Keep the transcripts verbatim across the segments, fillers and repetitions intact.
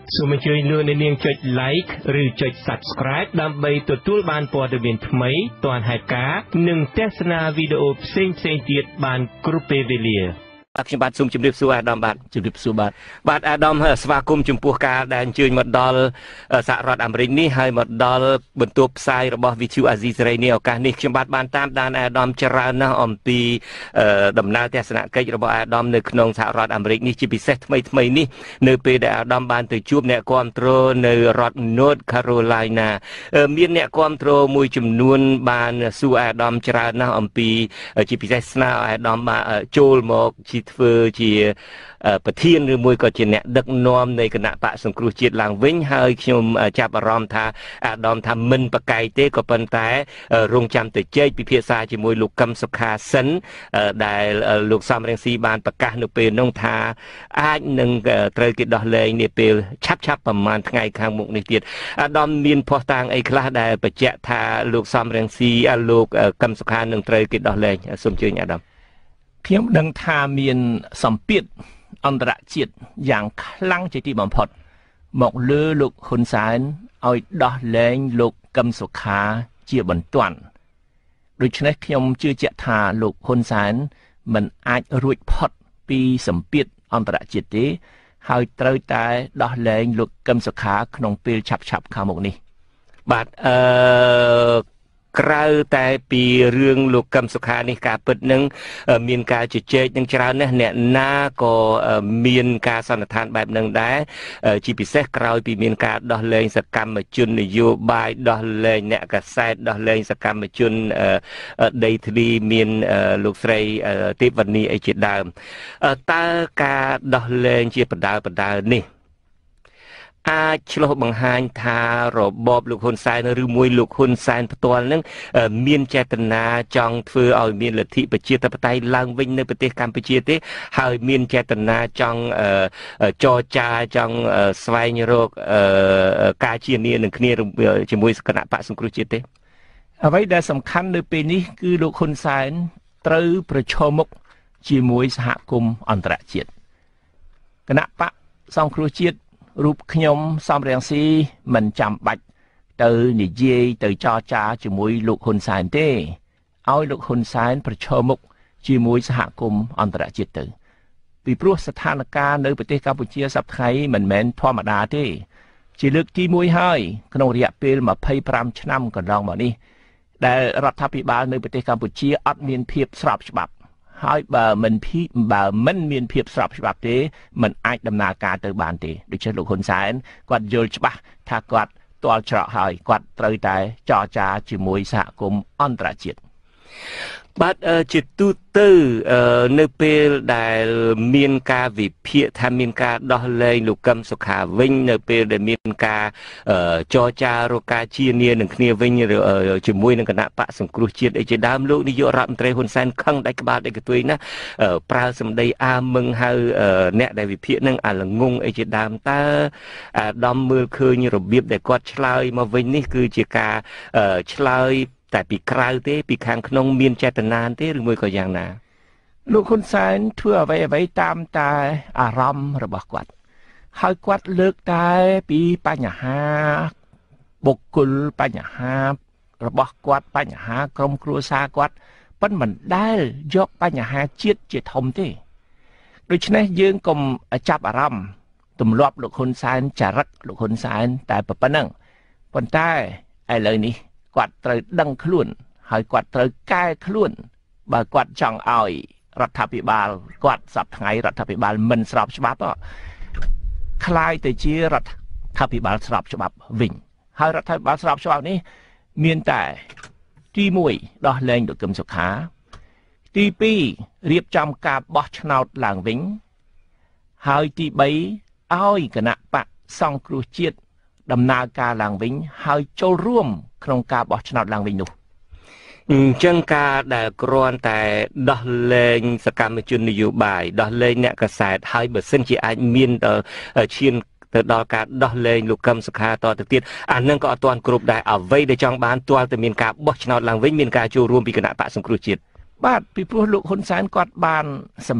សូមអញ្ជើញលោកអ្នកនាងចុច like ឬចុច subscribe ដើម្បីទទួលបានព័ត៌មានថ្មីទាន់ហេតុការណ៍និងទស្សនាវីដេអូផ្សេងៗទៀតបានគ្រប់ពេលវេលាខ្ញុំបាទសូមជម្រាបសួរអាដាមបាទជម្រាបសួរបាទបាទអាដាមស្វាគមន៍ចំពោះការដែលអញ្ជើញមកដល់សហរដ្ឋអាមេរិកនេះហើយមកដល់បន្ទប់ផ្សាយរបស់ វី ទ្រី អាស៊ីសេរីនេះឱកាសនេះខ្ញុំបាទបានតាមដានអាដាមច្រើនណាស់អំពីដំណើរទស្សនកិច្ចរបស់អាដាមនៅក្នុងសហរដ្ឋអាមេរិកនេះជាពិសេសថ្មីថ្មីនេះនៅពេលដែលអាដាមបានទៅជួបអ្នកគាំទ្រនៅរដ្ឋ North Carolina មានអ្នកគាំទ្រមួយចំនួនបានសួរអាដាមច្រើនណាស់អំពីជាពិសេសស្នើអាដាមចូលមកជាធ្វើជាប្រធានឬមួយក៏ជាអ្នកដឹកនាំនៃគណៈបកសង្គ្រោះជាតិឡើងវិញហើយខ្ញុំចាប់អារម្មណ៍ថាអាដាមថាមិនប្រកែកទេក៏ប៉ុន្តែរងចាំទៅជែកពិភាក្សាជាមួយលោកកឹមសុខាសិនដែលលោកសំរងស៊ីបានប្រកាសនៅពេលនោះថាអាចនឹងត្រូវគេដោះលែងនាពេលឆាប់ឆាប់ប្រហែលថ្ងៃខាងមុខនេះទៀតអាដាមមានភស្តុតាងអីខ្លះដែលបញ្ជាក់ថាលោកសំរងស៊ីលោកកឹមសុខានឹងត្រូវគេដោះលែងសូមអញ្ជើញអាដាមខ្ញុំដឹងថាមានសម្ពាធអន្តរជាតិយ៉ាងខ្លាំងជាទីបំផុតមកលើលោកហ៊ុនសែនឲ្យដោះលែងលោកកឹមសុខាជាបន្ទាន់ដូច្នេះខ្ញុំជឿជាក់ថាលោកហ៊ុនសែនមិនអាចរួចផុតពីសម្ពាធអន្តរជាតិទេហើយត្រូវតែដោះលែងលោកកឹមសុខាក្នុងពេលឆាប់ឆាប់ខាងមុខនេះបាទអឺក្រៅតែពីរឿងលោកកឹមសុខានេះការពិតនឹងមានការជជែកនឹងច្រើនណាស់អ្នកណាក៏មានការសន្និដ្ឋានបែបនឹងដែរជាពិសេសក្រោយពីមានការដោះលែងសកម្មជននយោបាយដោះលែងអ្នកកាសែតដោះលែងសកម្មជនដីធ្លីមានលោកស្រីទេពវណ្ណីអីជាដើមតើការដោះលែងជាបណ្ដាបណ្ដានេះអាចឆ្លុះបង្ហាញថារបបលោកហ៊ុនសែនឬមួយលោកហ៊ុនសែនផ្ទាល់នឹងមានចេតនាចង់ធ្វើឲ្យមានលទ្ធិប្រជាធិបតេយ្យឡើងវិញនៅប្រទេសកម្ពុជាទេហើយមានចេតនាចង់ចរចាចង់ស្វែងរកការជានានឹងគ្នាជាមួយគណៈបកសង្គ្រោះជាតិទេអ្វីដែលសំខាន់នៅពេលនេះគឺលោកហ៊ុនសែនត្រូវប្រឈមមុខជាមួយសហគមន៍អន្តរជាតិគណៈបកសង្គ្រោះជាតិរូបខ្ញុំសំរងស៊ីមិនចាំបាច់ទៅនិយាយទៅចរចាជាមួយលោកហ៊ុនសែនទេឲ្យលោកហ៊ុនសែនប្រឈមមុខជាមួយសហគមន៍អន្តរជាតិទៅពីព្រោះស្ថានភាពនៅប្រទេសកម្ពុជាសប្តាហ៍ថ្ងៃមិនមែនធម្មតាទេជាលើកទីមួយហើយក្នុងរយៈពេលម្ភៃប្រាំឆ្នាំកន្លងមកនេះដែលរដ្ឋាភិបាលនៅប្រទេសកម្ពុជាអត់មានភាពស្របច្បាប់ហើយបើមិនភីបើមិនមានភាពស្របច្បាប់ទេมันអាចដំណើរការទៅបានទេដូច្នេះលោកហ៊ុនសែនគាត់យល់ច្បាស់ថាគាត់ទាល់ច្រកហើយគាត់ត្រូវតែចរចាជាមួយសហគមន៍អន្តរជាតិបាទជាទូទៅនៅពេលដែលមានការវិភាគថាមានការដោះលែងលោកកឹមសុខាវិញនៅពេលដែលមានការចរចារកការជានានឹងគ្នាវិញជាមួយនឹងគណៈបកសង្គ្រោះជាតិអីជាដើមលោកនាយករដ្ឋមន្ត្រីហ៊ុនសែនខឹងដាច់ក្បាលដាច់កន្ទុយណាប្រើសម្ដីអាមឹងហៅអ្នកដែលវិភាគនឹងអាល្ងងអីជាដើមតើអាដាមមើលឃើញរបៀបដែលគាត់ឆ្លើយមកវិញនេះគឺជាការឆ្លើយតែពីក្រៅទេពីខាងក្នុងមានចេតនាទេឬមួយក៏យ៉ាងណាលោកហ៊ុនសែនធ្វើអ្វីអ្វីតាមតែអារម្មណ៍របស់គាត់ហើយគាត់លើកតែពីបញ្ហាបុគ្គលបញ្ហារបស់គាត់បញ្ហាក្រុមគ្រួសារគាត់ប៉ុន្តែមិនដែលយកបញ្ហាជាតិជាធំទេដូច្នេះយើងកុំចាប់អារម្មណ៍ទម្លាប់លោកហ៊ុនសែនចរិតលោកហ៊ុនសែនតែប៉ុណ្ណឹងប៉ុន្តែឥឡូវនេះគាត់ត្រូវដឹងខ្លួនហើយគាត់ត្រូវកែខ្លួនបើគាត់ចង់ឲ្យរដ្ឋាភិបាលគាត់សប្តាហ៍ថ្ងៃរដ្ឋាភិបាលមិនស្របច្បាប់คล้ายទៅជារដ្ឋាភិបាលស្របច្បាប់វិញហើយរដ្ឋាភិបាលស្របច្បាប់នេះមានតែទីមួយដោះលែងលោកកឹមសុខាទីពីររៀបចំការបោះឆ្នោតឡើងវិញហើយទីបីឲ្យគណៈបកសង្គ្រោះជាតិដំណើរការឡើងវិញហើយចូលរួមក្នុងការបោះឆ្នោតឡើងវិញនោះអញ្ចឹងការដែលគ្រាន់តែដោះលែងសកម្មជននយោបាយដោះលែងអ្នកកាសែតហើយបើសិនជាអាចមានឈានទៅដល់ការដោះលែងលោកកឹមសុខាតទៅទៀតអានឹងក៏អត់ទាន់គ្រប់ដែរអ្វីដែលចង់បានទាល់តែមានការបោះឆ្នោតឡើងវិញមានការចូលរួមពីគណៈបកសង្គ្រោះជាតិបាទពីព្រោះលោកហ៊ុនសែនគាត់បានសម្លាប់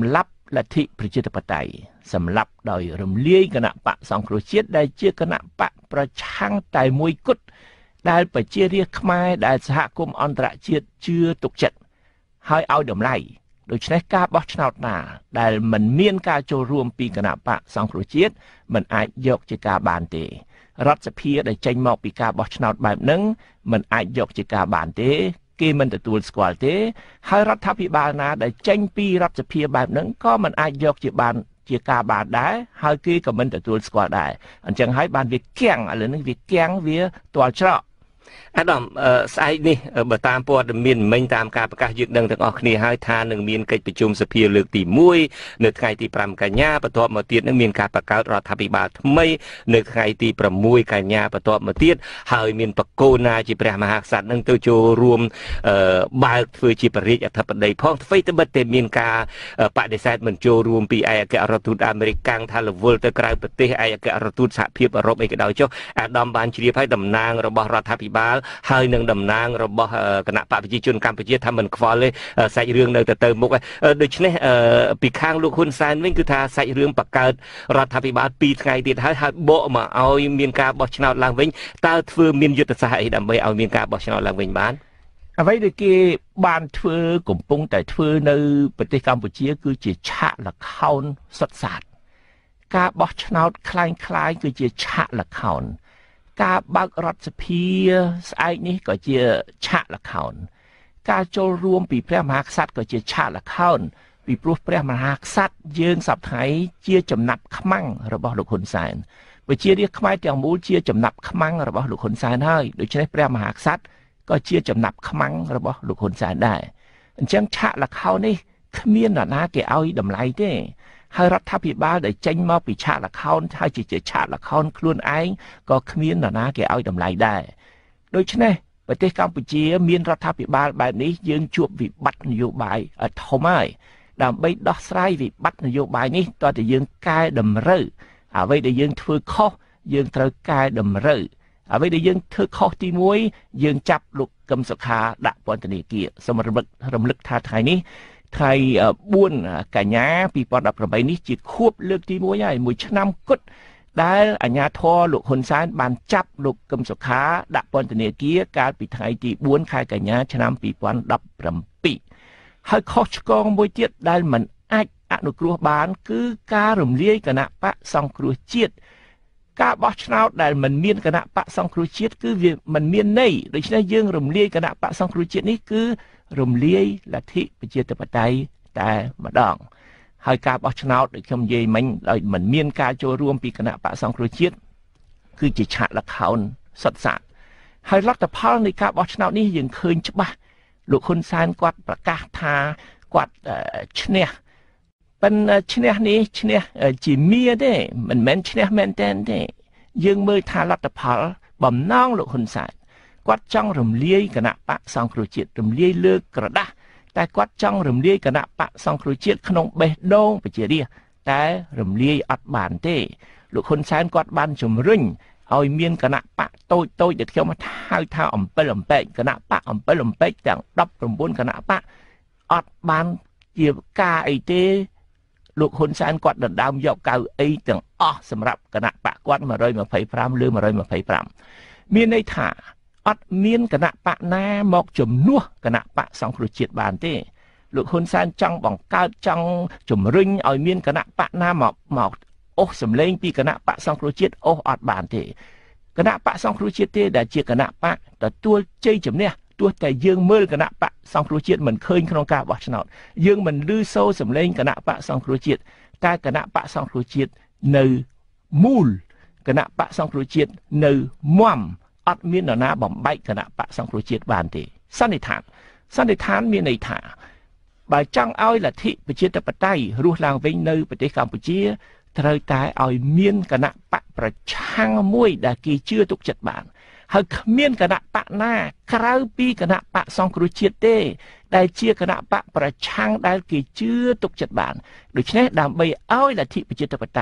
លទ្ធិប្រជាធិបតេយ្យសម្រាប់ដោយរំលាយគណៈបកសង្គ្រោះជាតិដែលជាគណៈបកប្រឆាំងតែមួយគត់ដែលប្រជារាស្ត្រខ្មែរដែលសហគមន៍អន្តរជាតិជឿទុកចិត្តហើយឲ្យតម្លៃដូច្នេះការបោះឆ្នោតណាដែលមិនមានការចូលរួមពីគណៈបកសង្គ្រោះជាតិមិនអាចយកជាការបានទេរដ្ឋសភាដែលចេញមកពីការបោះឆ្នោតបែបហ្នឹងមិនអាចយកជាការបានទេគេមិនទទួលស្គាល់ទេហើយរដ្ឋាភិបាលណាដែលចេញពីរដ្ឋសភាបែបហ្នឹងក៏មិនអាចយកជាបានជាការបានដែរហើយគេក៏មិនទទួលស្គាល់ដែរអញ្ចឹងហើយបានវាគាំងឥឡូវនេះវាគាំងវាទាល់ច្រកអាដាមស្អែកនេះបើតាមព័ត៌មានមិញតាមការប្រកាសយើងដឹងទាំងអស់គ្នាហើយថានឹងមានកិច្ចប្រជុំសភាលើកទីមួយនៅថ្ងៃទីប្រាំកញ្ញាបន្ទាប់មកទៀតនឹងមានការបង្កើតរដ្ឋាភិបាលថ្មីនៅថ្ងៃទីប្រាំមួយកញ្ញាបន្ទាប់មកទៀតហើយមានបកគោណាជាព្រះមហាក្សត្រនឹងទៅចូលរួមបើកធ្វើជាបរិយាអធិបតីផងអ្វីទៅបិទតែមានការបដិសេធមិនចូលរួមពីឯកអគ្គរដ្ឋទូតអាមេរិកកាំងថារវល់ទៅក្រៅប្រទេសឯកអគ្គរដ្ឋទូតសហភាពអឺរ៉ុបអីក៏ដោយចុះអាដាមបានជ្រាបឲ្យតំណាងរបស់រដ្ឋាភិបាលហើយនឹងតំណាងរបស់គណៈបកប្រជាជនកម្ពុជាថាមិនខ្វល់ទេសាច់រឿងនៅទៅទៅមុខដូច្នេះពីខាងលោកហ៊ុនសែនវិញគឺថាសាច់រឿងបង្កើតរដ្ឋាភិបាលពីរថ្ងៃទៀតហើយហើយបកមកឲ្យមានការបោះឆ្នោតឡើងវិញតើធ្វើមានយុទ្ធសាស្ត្រអីដើម្បីឲ្យមានការបោះឆ្នោតឡើងវិញបានអ្វីដែលគេបានធ្វើកំពុងតែធ្វើនៅប្រទេសកម្ពុជាគឺជាឆាកល្ខោនសុទ្ធសាធការបោះឆ្នោតคล้ายៗគឺជាឆាកល្ខោនការបើករដ្ឋសភាស្អែកនេះក៏ជាឆាកល្ខោនការចូលរួមពីព្រះមហាក្សត្រក៏ជាឆាកល្ខោនពីព្រោះព្រះមហាក្សត្រយើងសពថ្ងៃជាចំណាប់ខ្មាំងរបស់លោកហ៊ុនសែនប្រជារាស្ត្រខ្មែរទាំងមូលជាចំណាប់ខ្មាំងរបស់លោកហ៊ុនសែនហើយដូច្នេះព្រះមហាក្សត្រក៏ជាចំណាប់ខ្មាំងរបស់លោកហ៊ុនសែនដែរអញ្ចឹងឆាកល្ខោននេះគ្មាននរណាគេឲ្យតម្លៃទេហើយរដ្ឋាភិបាលដែលចេញមកពីឆាកល្ខោនហើយជាឆាកល្ខោនខ្លួនឯងក៏គ្មាននរណាគេឲ្យតម្លៃដែរដូច្នេះប្រទេសកម្ពុជាមានរដ្ឋាភិបាលបែបនេះយើងជួបវិបត្តិនយោបាយធំហើយដើម្បីដោះស្រាយវិបត្តិនយោបាយនេះតើតើយើងកែតម្រូវអ្វីដែលយើងធ្វើខុសយើងត្រូវកែតម្រូវអ្វីដែលយើងធ្វើខុសទីមួយយើងចាប់លោកកឹមសុខាដាក់ពន្ធនាគារសូមរំលឹករំលឹកថាថ្ងៃនេះថ្ងៃបួនកញ្ញាពីរពាន់ដប់ប្រាំបីនេះជាខួបលើកទីមួយហើយមួយឆ្នាំគត់ដែលអាជ្ញាធរលោកហ៊ុនសែនបានចាប់លោកកឹមសុខាដាក់ពន្ធនាគារកាលពីថ្ងៃទីបួនខែកញ្ញាឆ្នាំពីរពាន់ដប់ប្រាំពីរហើយខុសឆ្គងមួយទៀតដែលមិនអាចអនុគ្រោះបានគឺការរំលាយគណៈបកសង្គ្រោះជាតិការបោះឆ្នោតដែលមិនមានគណៈបកសង្គ្រោះជាតិគឺវាមិនមានន័យដូច្នេះយើងរំលាយគណៈបកសង្គ្រោះជាតិនេះគឺរំលាយលទ្ធិប្រជាធិបតេយ្យតែម្ដងហើយការបោះឆ្នោតដូចខ្ញុំនិយាយមិញដោយមិនមានការចូលរួមពីគណៈបកសង្គ្រោះជាតិគឺជាឆាកល្ខោនសុទ្ធសាធហើយលទ្ធផលនៃការបោះឆ្នោតនេះយើងឃើញច្បាស់លោកហ៊ុនសែនគាត់ប្រកាសថាគាត់ឈ្នះប៉ុន្តែឈ្នះនេះឈ្នះជាមៀទេមិនមែនឈ្នះមែនតែនទេយើងមើលថាលទ្ធផលបំណងលោកហ៊ុនសែនគាត់ចង់រំលាយគណៈបកសង្គ្រោះជាតិរំលាយលើក្រដាស់តែគាត់ចង់រំលាយគណៈបកសង្គ្រោះជាតិក្នុងបេះដូងប្រជារាស្ត្រតែរំលាយអត់បានទេលោកហ៊ុនសែនគាត់បានជំរុញឲ្យមានគណៈបកតូចតូចដែលខ្ញុំហៅថាអំពិលអំពែកគណៈបកអំពិលអំពែកទាំងដប់ប្រាំបួនគណៈបកអត់បានជាការអីទេលោកហ៊ុនសែនគាត់ដណ្ដើមយកកៅអីទាំងអស់សម្រាប់គណៈបកគាត់មួយរយម្ភៃប្រាំឬមួយរយម្ភៃប្រាំមានន័យថាអត់មានគណៈបកណាមកជំនួសគណៈបកសង្គ្រោះជាតិបានទេលោកហ៊ុនសែនចង់បង្កើតចង់ជំរុញឲ្យមានគណៈបកណាមកមកអូសសម្លេងពីគណៈបកសង្គ្រោះជាតិអូសអត់បានទេគណៈបកសង្គ្រោះជាតិទេដែលជាគណៈបកទទួលជ័យជំនះទោះតែយើងមើលគណៈបកសង្គ្រោះជាតិមិនឃើញក្នុងការបោះឆ្នោតយើងមិនឮសូរសម្លេងគណៈបកសង្គ្រោះជាតិតែគណៈបកសង្គ្រោះជាតិនៅមូលគណៈបកសង្គ្រោះជាតិនៅមុំអត់មាននរណាបំបែកគណៈបកសង្គ្រោះជាតិបានទេសន្និដ្ឋានសន្និដ្ឋានមានន័យថាបើចង់ឲ្យលទ្ធិប្រជាធិបតេយ្យរស់ឡើងវិញនៅប្រទេសកម្ពុជាត្រូវតែឲ្យមានគណៈបកប្រឆាំងមួយដែលគេជឿទុកចិត្តបានហើយគ្មានគណៈបកណាក្រៅពីគណៈបកសង្គ្រោះជាតិទេដែលជាគណៈបកប្រឆាំងដែលគេជឿទុកចិត្តបានដូច្នេះដើម្បីឲ្យលទ្ធិប្រជាធិបតេយ្យ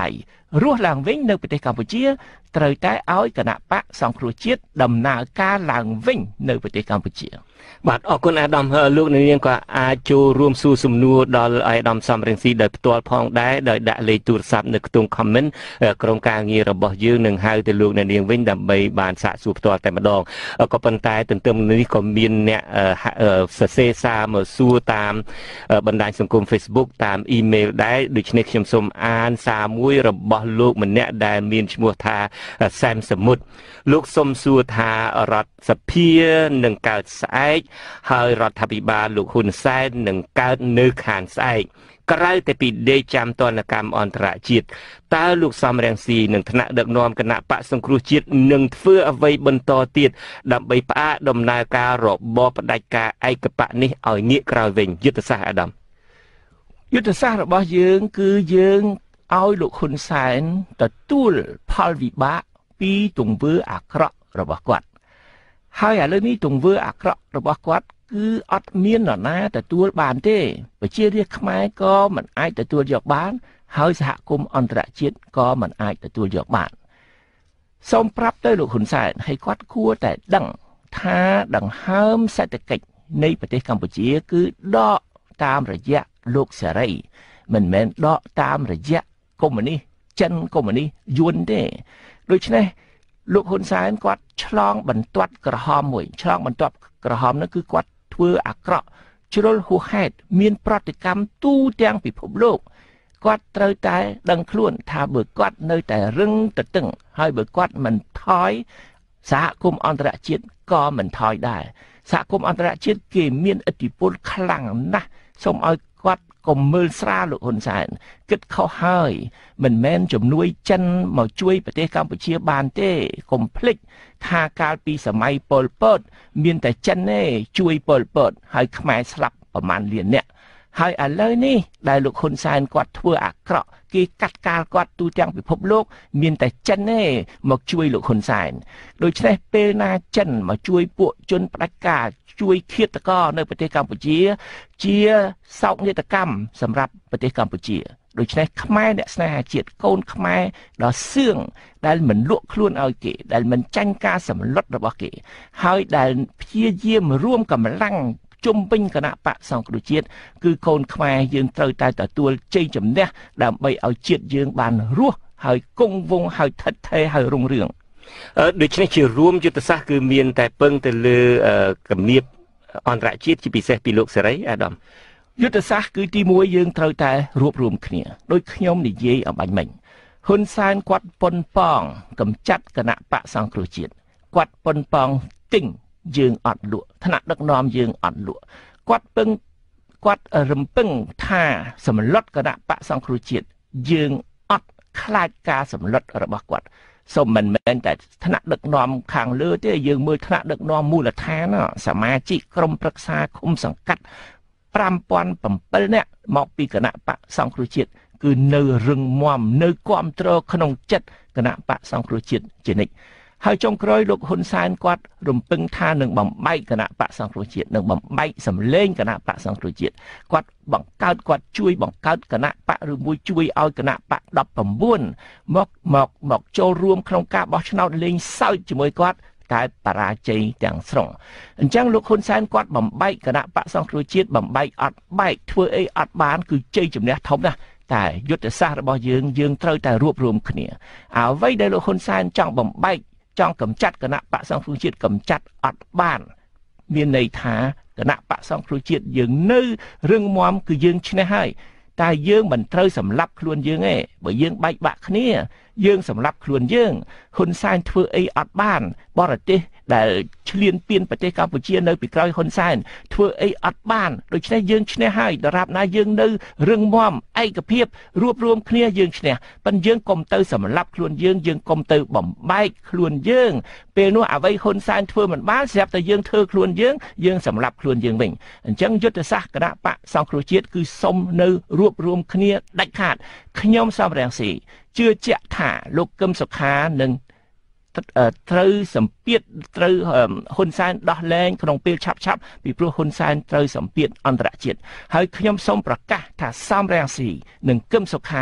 រស់ឡើងវិញនៅប្រទេសកម្ពុជាត្រូវតែឲ្យគណៈបកសង្គ្រោះជាតិដំណើរការឡើងវិញនៅប្រទេសកម្ពុជាបាទអរគុណអាដាមលោកនាងក៏អាចចូលរួមសួរសំណួរដល់អាដាមសំរងស៊ីដោយផ្ទាល់ផងដែរដោយដាក់លេខទូរស័ព្ទនៅខ្ទង់ comment ក្រុមការងាររបស់យើងនឹងហៅទៅលោកនាងវិញដើម្បីបានសាកសួរផ្ទាល់តែម្ដងក៏ប៉ុន្តែទន្ទឹមនេះក៏មានអ្នកសរសេរសារមកសួរតាមបណ្ដាញសង្គម Facebook តាម email ដែរដូច្នេះខ្ញុំសូមអានសារមួយរបស់លោកម្នាក់ដែលមានឈ្មោះថាសែមសមុទ្រលោកសូមសួរថារដ្ឋសភានឹងកើតស្អែកហើយរដ្ឋាភិបាលលោកហ៊ុនសែននឹងកើតនៅខាងស្អែកក្រៅតែពីដេកចាំទណ្ឌកម្មអន្តរជាតិតើលោកសំរងស៊ីនឹងថ្នាក់ដឹកនាំគណៈបកសង្គ្រោះជាតិនឹងធ្វើអ្វីបន្តទៀតដើម្បីផ្អាកដំណើរការរបបផ្ដាច់ការឯកបកនេះឲ្យងាកក្រោយវិញយុទ្ធសាស្ត្រអាដាមយុទ្ធសាស្ត្ររបស់យើងគឺយើងឲ្យលោកហ៊ុនសែនទទួលផលវិបាកពីទង្វើអាក្រក់របស់គាត់ហើយឥឡូវនេះទង្វើអាក្រក់របស់គាត់គឺអត់មាននរណាទទួលបានទេប្រជារាស្ត្រខ្មែរក៏មិនអាចទទួលយកបានហើយសហគមន៍អន្តរជាតិក៏មិនអាចទទួលយកបានសូមប្រាប់ទៅលោកហ៊ុនសែនឲ្យគាត់គួរតែដឹងថាដង្ហើមសេដ្ឋកិច្ចនៃប្រទេសកម្ពុជាគឺដកតាមរយៈលោកសេរីមិនមែនដកតាមរយៈកុម្មុយនីសចិនកុម្មុយនីសយួនទេដូច្នេះលោកហ៊ុនសែនគាត់ឆ្លងបន្ទាត់ក្រហមមួយឆ្លងបន្ទាត់ក្រហមនោះគឺគាត់ធ្វើអាក្រក់ជ្រុលហួសហេតុមានប្រតិកម្មទូទាំងពិភពលោកគាត់ត្រូវតែដឹងខ្លួនថាបើគាត់នៅតែរឹងទទឹងហើយបើគាត់មិនថយសហគមន៍អន្តរជាតិក៏មិនថយដែរសហគមន៍អន្តរជាតិគេមានឥទ្ធិពលខ្លាំងណាស់សូមឲ្យគាត់កុំមើលស្រាលលោកហ៊ុនសែនគិតខុសហើយមិនមែនជំនួយចិនមកជួយប្រទេសកម្ពុជាបានទេកុំភ្លេចថាកាលពីសម័យប៉ុលពតមានតែចិនទេជួយប៉ុលពតហើយខ្មែរស្លាប់ប្រមាណលានអ្នកហើយឥឡូវនេះដែលលោកហ៊ុនសែនគាត់ធ្វើអាក្រក់គេកាត់កាលគាត់ទូទាំងពិភពលោកមានតែចិនទេមកជួយលោកហ៊ុនសែនដូច្នេះពេលណាចិនមកជួយពួកជនផ្ដាច់ការជួយឃាតករនៅប្រទេសកម្ពុជាជាសោកនាដកម្មសម្រាប់ប្រទេសកម្ពុជាដូច្នេះខ្មែរអ្នកស្នេហាជាតិកូនខ្មែរដ៏សឿងដែលមិនលក់ខ្លួនឲ្យគេដែលមិនចាញ់ការសម្លុតរបស់គេហើយដែលព្យាយាមរួមកម្លាំងជុំវិញគណៈបកសង្គ្រោះជាតិគឺកូនខ្មែរយើងត្រូវតែទទួលជ័យជំនះដើម្បីឲ្យជាតិយើងបានរស់ហើយគង់វង្សហើយថិតថេរហើយរុងរឿងដូច្នេះជារួមយុទ្ធសាស្ត្រគឺមានតែពឹងទៅលើគំនាបអន្តរជាតិជាពិសេសពីលោកសេរីអាដាមយុទ្ធសាស្ត្រគឺទីមួយយើងត្រូវតែរួបរวมគ្នាដោយខ្ញុំនិយាយអំបញ្ញមិញហ៊ុនសែនគាត់ប៉ុនប៉ងកម្ចាត់គណៈបកសង្គ្រោះជាតិគាត់ប៉ុនប៉ងទិញយើងអត់លក់ថ្នាក់ដឹកនាំយើងអត់លក់គាត់ពឹងគាត់រំពឹងថាសម្លុតគណៈបកសង្គ្រោះជាតិយើងអត់ខ្លាចការសម្លុតរបស់គាត់សូមមិនមែនតែថ្នាក់ដឹកនាំខាងលើទេយើងមើលថ្នាក់ដឹកនាំមូលដ្ឋានសមាជិកក្រុមប្រឹក្សាឃុំសង្កាត់ប្រាំពាន់ប្រាំពីរនាក់មកពីគណៈបកសង្គ្រោះជាតិគឺនៅរឹងមាំនៅគ្រប់គ្រងក្នុងចិត្តគណៈបកសង្គ្រោះជាតិជានិច្ចហើយចុងក្រោយលោកហ៊ុនសែនគាត់រំពឹងថានឹងបំបែកគណៈបកសង្គ្រោះជាតិនឹងបំបែកសម្លេងគណៈបកសង្គ្រោះជាតិគាត់បង្កើតគាត់ជួយបង្កើតគណៈបកឬមួយជួយឲ្យគណៈបកដប់ប្រាំបួនមកមកមកចូលរួមក្នុងការបោះឆ្នោតលេងសើចជាមួយគាត់តែបរាជ័យទាំងស្រុងអញ្ចឹងលោកហ៊ុនសែនគាត់បំបែកគណៈបកសង្គ្រោះជាតិបំបែកអត់បែកធ្វើអីអត់បានគឺជ័យជំនះធំណាស់តែយុទ្ធសាស្ត្ររបស់យើងយើងត្រូវតែរួបរวมគ្នាអ្វីដែលលោកហ៊ុនសែនចង់បំបែកចង់កម្ចាត់គណៈបកសង្គ្រោះជាតិកម្ចាត់អត់បានមានន័យថាគណៈបកសង្គ្រោះជាតិយើងនៅរឹងមាំគឺយើងឈ្នះហើយតែយើងមិនត្រូវសម្លាប់ខ្លួនយើងទេបើយើងបែកបាក់គ្នាយើងសម្លាប់ខ្លួនយើងហ៊ុនសែនធ្វើអីអត់បានបរទេសដែលឈ្លានពានប្រទេសកម្ពុជានៅពីក្រោយហ៊ុនសែនធ្វើអីអត់បានដូច្នេះយើងឈ្នះហើយដរាបណាយើងនៅរឹងមាំឯកភាពរួបរวมគ្នាយើងឈ្នះប៉ុន្តែយើងកុំទៅសម្លាប់ខ្លួនយើងយើងកុំទៅបំបែកខ្លួនយើងពេលនោះអ្វីហ៊ុនសែនធ្វើមិនបានស្រាប់តែយើងធ្វើខ្លួនយើងយើងសម្លាប់ខ្លួនយើងវិញអញ្ចឹងយុទ្ធសាស្ត្រគណៈបកសង្គ្រោះជាតិគឺសុំនៅរួបរวมគ្នាដាច់ខាតខ្ញុំសំរងស៊ីជឿជាក់ថាលោកកឹមសុខានឹងត្រូវសម្ពាធត្រូវហ៊ុនសែនដោះលែងក្នុងពេលឆាប់ឆាប់ពីព្រោះហ៊ុនសែនត្រូវសម្ពាធអន្តរជាតិហើយខ្ញុំសូមប្រកាសថាសំរងស៊ីនិងកឹមសុខា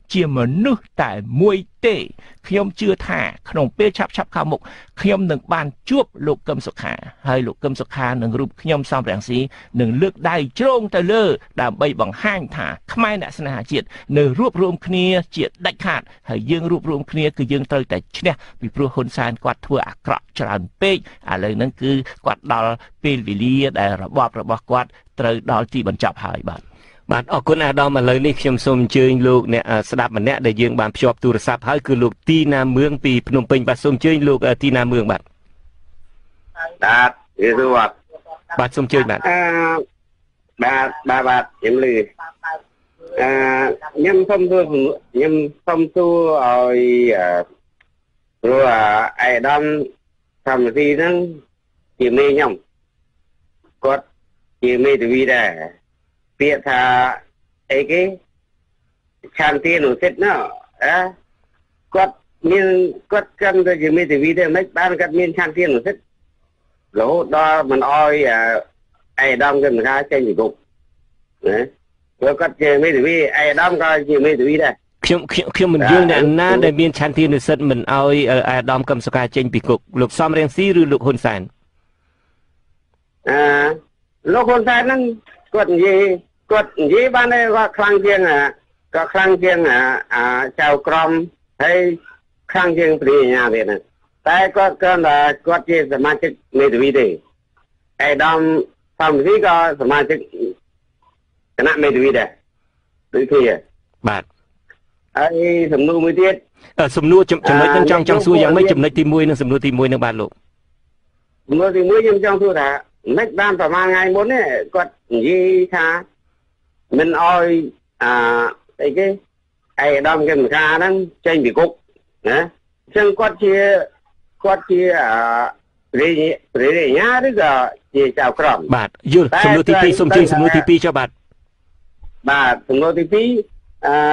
ជាមនុស្សតែមួយទេខ្ញុំជឿថាក្នុងពេលឆាប់ឆាប់ខាងមុខខ្ញុំនឹងបានជួបលោកកឹមសុខាហើយលោកកឹមសុខានឹងរូបខ្ញុំសំរងស៊ីនឹងលើកដៃជ្រងទៅលើដើម្បីបង្ហាញថាខ្មែរអ្នកស្នេហាជាតិនៅរួបរวมគ្នាជាដាច់ខាតហើយយើងរួបរวมគ្នាគឺយើងត្រូវតែឈ្នះពីព្រោះហ៊ុនសែនគាត់ធ្វើអាក្រក់ច្រើនពេកឥឡូវហ្នឹងគឺគាត់ដល់ពេលវេលាដែលរបបរបស់គាត់ត្រូវដល់ទីបញ្ចប់ហើយបាទបាទអរគុណអាដាមឥឡូវនេះខ្ញុំសូមអញ្ជើញលោកអ្នកស្ដាប់ម្នាក់ដែលយើងបានភ្ជាប់ទូរស័ព្ទហើយគឺលោកទីណាមឿងពីភ្នំពេញបាទសូមអញ្ជើញលោកទីណាមឿងបាទបាទយេស៊ូបាទបាទសូមអញ្ជើញបាទអឺបាទបាទបាទខ្ញុំលឺអឺខ្ញុំសូមសួរខ្ញុំសូមសួរឲ្យព្រោះអេដាមធម្មទីហ្នឹងជាមេខ្ញុំគាត់ជាមេធាវីដែរពាក្យថាអីគេឆានទានុសិទ្ធណ៎អើគាត់មានគាត់កាន់តែជាមេធាវីដែរមិនបានគាត់មានឆានទានុសិទ្ធរហូតដល់មិនអោយអេដាមគឹមថាចេញពីគុកណាព្រោះគាត់ជាមេធាវីអេដាមក៏ជាមេធាវីដែរខ្ញុំខ្ញុំខ្ញុំមិនយល់អ្នកណាដែលមានឆានទានុសិទ្ធមិនអោយអេដាមកឹមសុខាចេញពីគុកលោកសំរងស៊ីឬលោកហ៊ុនសែនអឺលោកហ៊ុនសែនហ្នឹងគាត់និយាយគាត់និយាយបានតែគាត់ខ្លាំងជាងក៏ខ្លាំងជាងអាចៅក្រមហើយខ្លាំងជាងព្រះអាញាទៀតណាតែគាត់គាត់ថាគាត់ជាសមាជិកមេធាវីទេអេដាមសំរីក៏សមាជិកគណៈមេធាវីដែរដូចគ្នាបាទហើយសំណួរមួយទៀតសំណួរចំណុចនឹងចង់ចង់សួរយ៉ាងម៉េចចំណុចទីមួយនិងសំណួរទីមួយនឹងបាទលោកសំណួរទីមួយខ្ញុំចង់សួរថាមិនបានប្រហែលថ្ងៃមុនទេគាត់និយាយថាមិនអោយអាអីគេអេដាមគឹមសុខាហ្នឹងចេញពីគុកណាអញ្ចឹងគាត់ជាគាត់ជាព្រះព្រះអាញាឬក៏ជាចៅក្រមបាទយល់សំណួរទីពីរសូមជឿសំណួរទីពីរចុះបាទបាទសំណួរទីពីរអឺ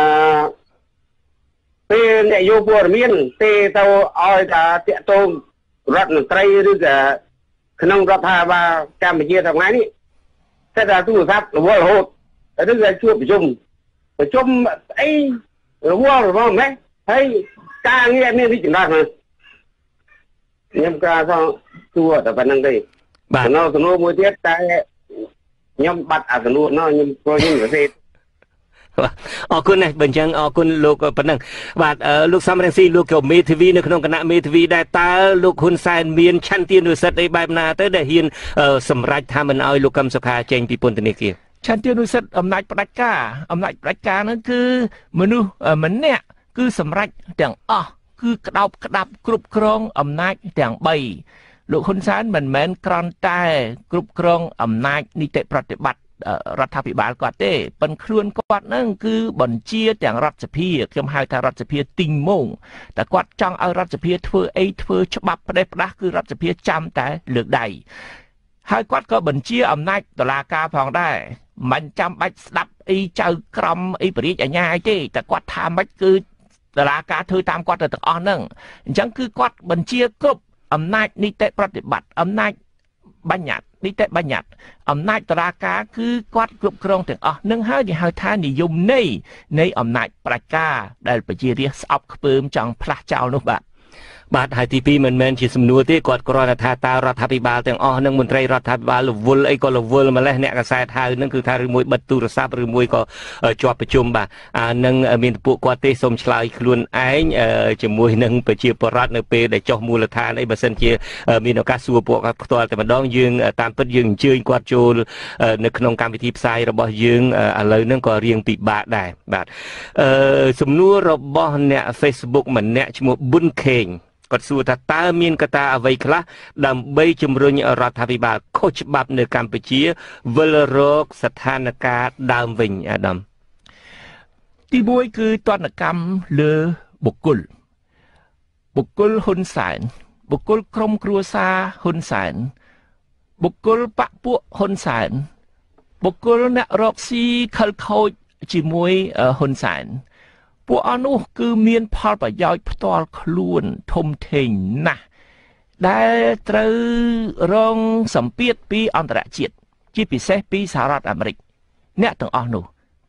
ពេលអ្នកយកព័ត៌មានទេទៅឲ្យថាតាក់ទងរដ្ឋមន្ត្រីឬក៏ក្នុងរដ្ឋាភិបាលកម្ពុជាថ្ងៃនេះតែថាទូរស័ព្ទរវល់រហូតឬក៏ជួបប្រជុំប្រជុំអីរវល់រវល់ម៉េចហើយការងារមានវិចម្រើនហ្នឹងខ្ញុំក៏សងសួរតែប៉ុណ្្នឹងទេបាទនៅសំណួរមួយទៀតតែខ្ញុំបាត់អាសំណួរនោះខ្ញុំព្រោះខ្ញុំសរសេរអរគុណណាស់បើអញ្ចឹងអរគុណលោកប៉ុណ្ណឹងបាទលោកសំរងស៊ីលោកក៏មេធាវីនៅក្នុងគណៈមេធាវីដែរតើលោកហ៊ុនសែនមានឆន្ទានុសិទ្ធិអីបែបណាទៅដែលហ៊ានសម្រេចថាមិនឲ្យលោកកឹមសុខាចេញពីពន្ធនាគារឆន្ទានុសិទ្ធិអំណាចផ្ដាច់ការអំណាចផ្ដាច់ការហ្នឹងគឺមនុស្សម្នាក់គឺសម្រេចទាំងអស់គឺក្តោបក្តាប់គ្រប់គ្រងអំណាចទាំងបីលោកហ៊ុនសែនមិនមែនគ្រាន់តែគ្រប់គ្រងអំណាចនីតិប្រតិបត្តិរដ្ឋាភិបាលគាត់ទេប៉ុន្តែខ្លួនគាត់ហ្នឹងគឺបញ្ជាទាំងរដ្ឋសភាខ្ញុំហៅថារដ្ឋសភាទីងម៉ងតែគាត់ចង់ឲ្យរដ្ឋសភាធ្វើអីធ្វើច្បាប់ផ្ដេសផ្ដាស់គឺរដ្ឋសភាចាំតែលើកដៃហើយគាត់ក៏បញ្ជាអំណាចតុលាការផងដែរមិនចាំបាច់ស្ដាប់អីចៅក្រមអីបរិយាអាជ្ញាអីទេតែគាត់ថាម៉េចគឺតុលាការធ្វើតាមគាត់ទៅទាំងអស់ហ្នឹងអញ្ចឹងគឺគាត់បញ្ជាគ្រប់អំណាចនីតិប្រតិបត្តិអំណាចបញ្ញត្តិនីតិបញ្ញត្តិអំណាចតុលាការគឺគាត់គ្រប់គ្រងទាំងអស់នឹងហើយគេហៅថានិយមន័យនៃអំណាចប្រជាការដែលប្រជារាស្ត្រស្អប់ខ្ពើមចង់ផ្លាស់ចោលនោះបាទបាទហើយទីពីរមិនមែនជាសំណួរទេគាត់គ្រាន់តែថាតើរដ្ឋាភិបាលទាំងអស់នឹងមន្ត្រីរដ្ឋាភិបាលរវល់អីក៏រវល់ម្លេះអ្នកកសែតហៅនឹងគឺថាឬមួយបិទទូរស័ព្ទឬមួយក៏ជាប់ប្រជុំបាទអានឹងមានពួកគាត់ទេសូមឆ្លើយខ្លួនឯងជាមួយនឹងប្រជាពលរដ្ឋនៅពេលដែលចុះមូលដ្ឋានអីបើសិនជាមានឱកាសសួរពួកគាត់ផ្ទាល់តែម្ដងយើងតាមពិតយើងអញ្ជើញគាត់ចូលនៅក្នុងកម្មវិធីផ្សាយរបស់យើងឥឡូវហ្នឹងក៏រៀងពិបាកដែរបាទអឺសំណួររបស់អ្នក Facebook ម្នាក់ឈ្មោះប៊ុនខេងគាត់សួរថាតើមានកត្តាអ្វីខ្លះដើម្បីជំរុញរដ្ឋាភិបាលខុសច្បាប់នៅកម្ពុជាវិលរកស្ថានភាពដើមវិញអាដាមទីមួយគឺទណ្ឌកម្មលើបុគ្គលបុគ្គលហ៊ុនសែនបុគ្គលក្រុមគ្រួសារហ៊ុនសែនបុគ្គលបកពួកហ៊ុនសែនបុគ្គលអ្នករកស៊ីខិលខូចជាមួយហ៊ុនសែនពួកអស់នោះគឺមានផលប្រយោជន៍ផ្ទាល់ខ្លួនធំធេងណាស់ដែលត្រូវរងសម្ពាធពីអន្តរជាតិជាពិសេសពីសហរដ្ឋអាមេរិកអ្នកទាំងអស់នោះ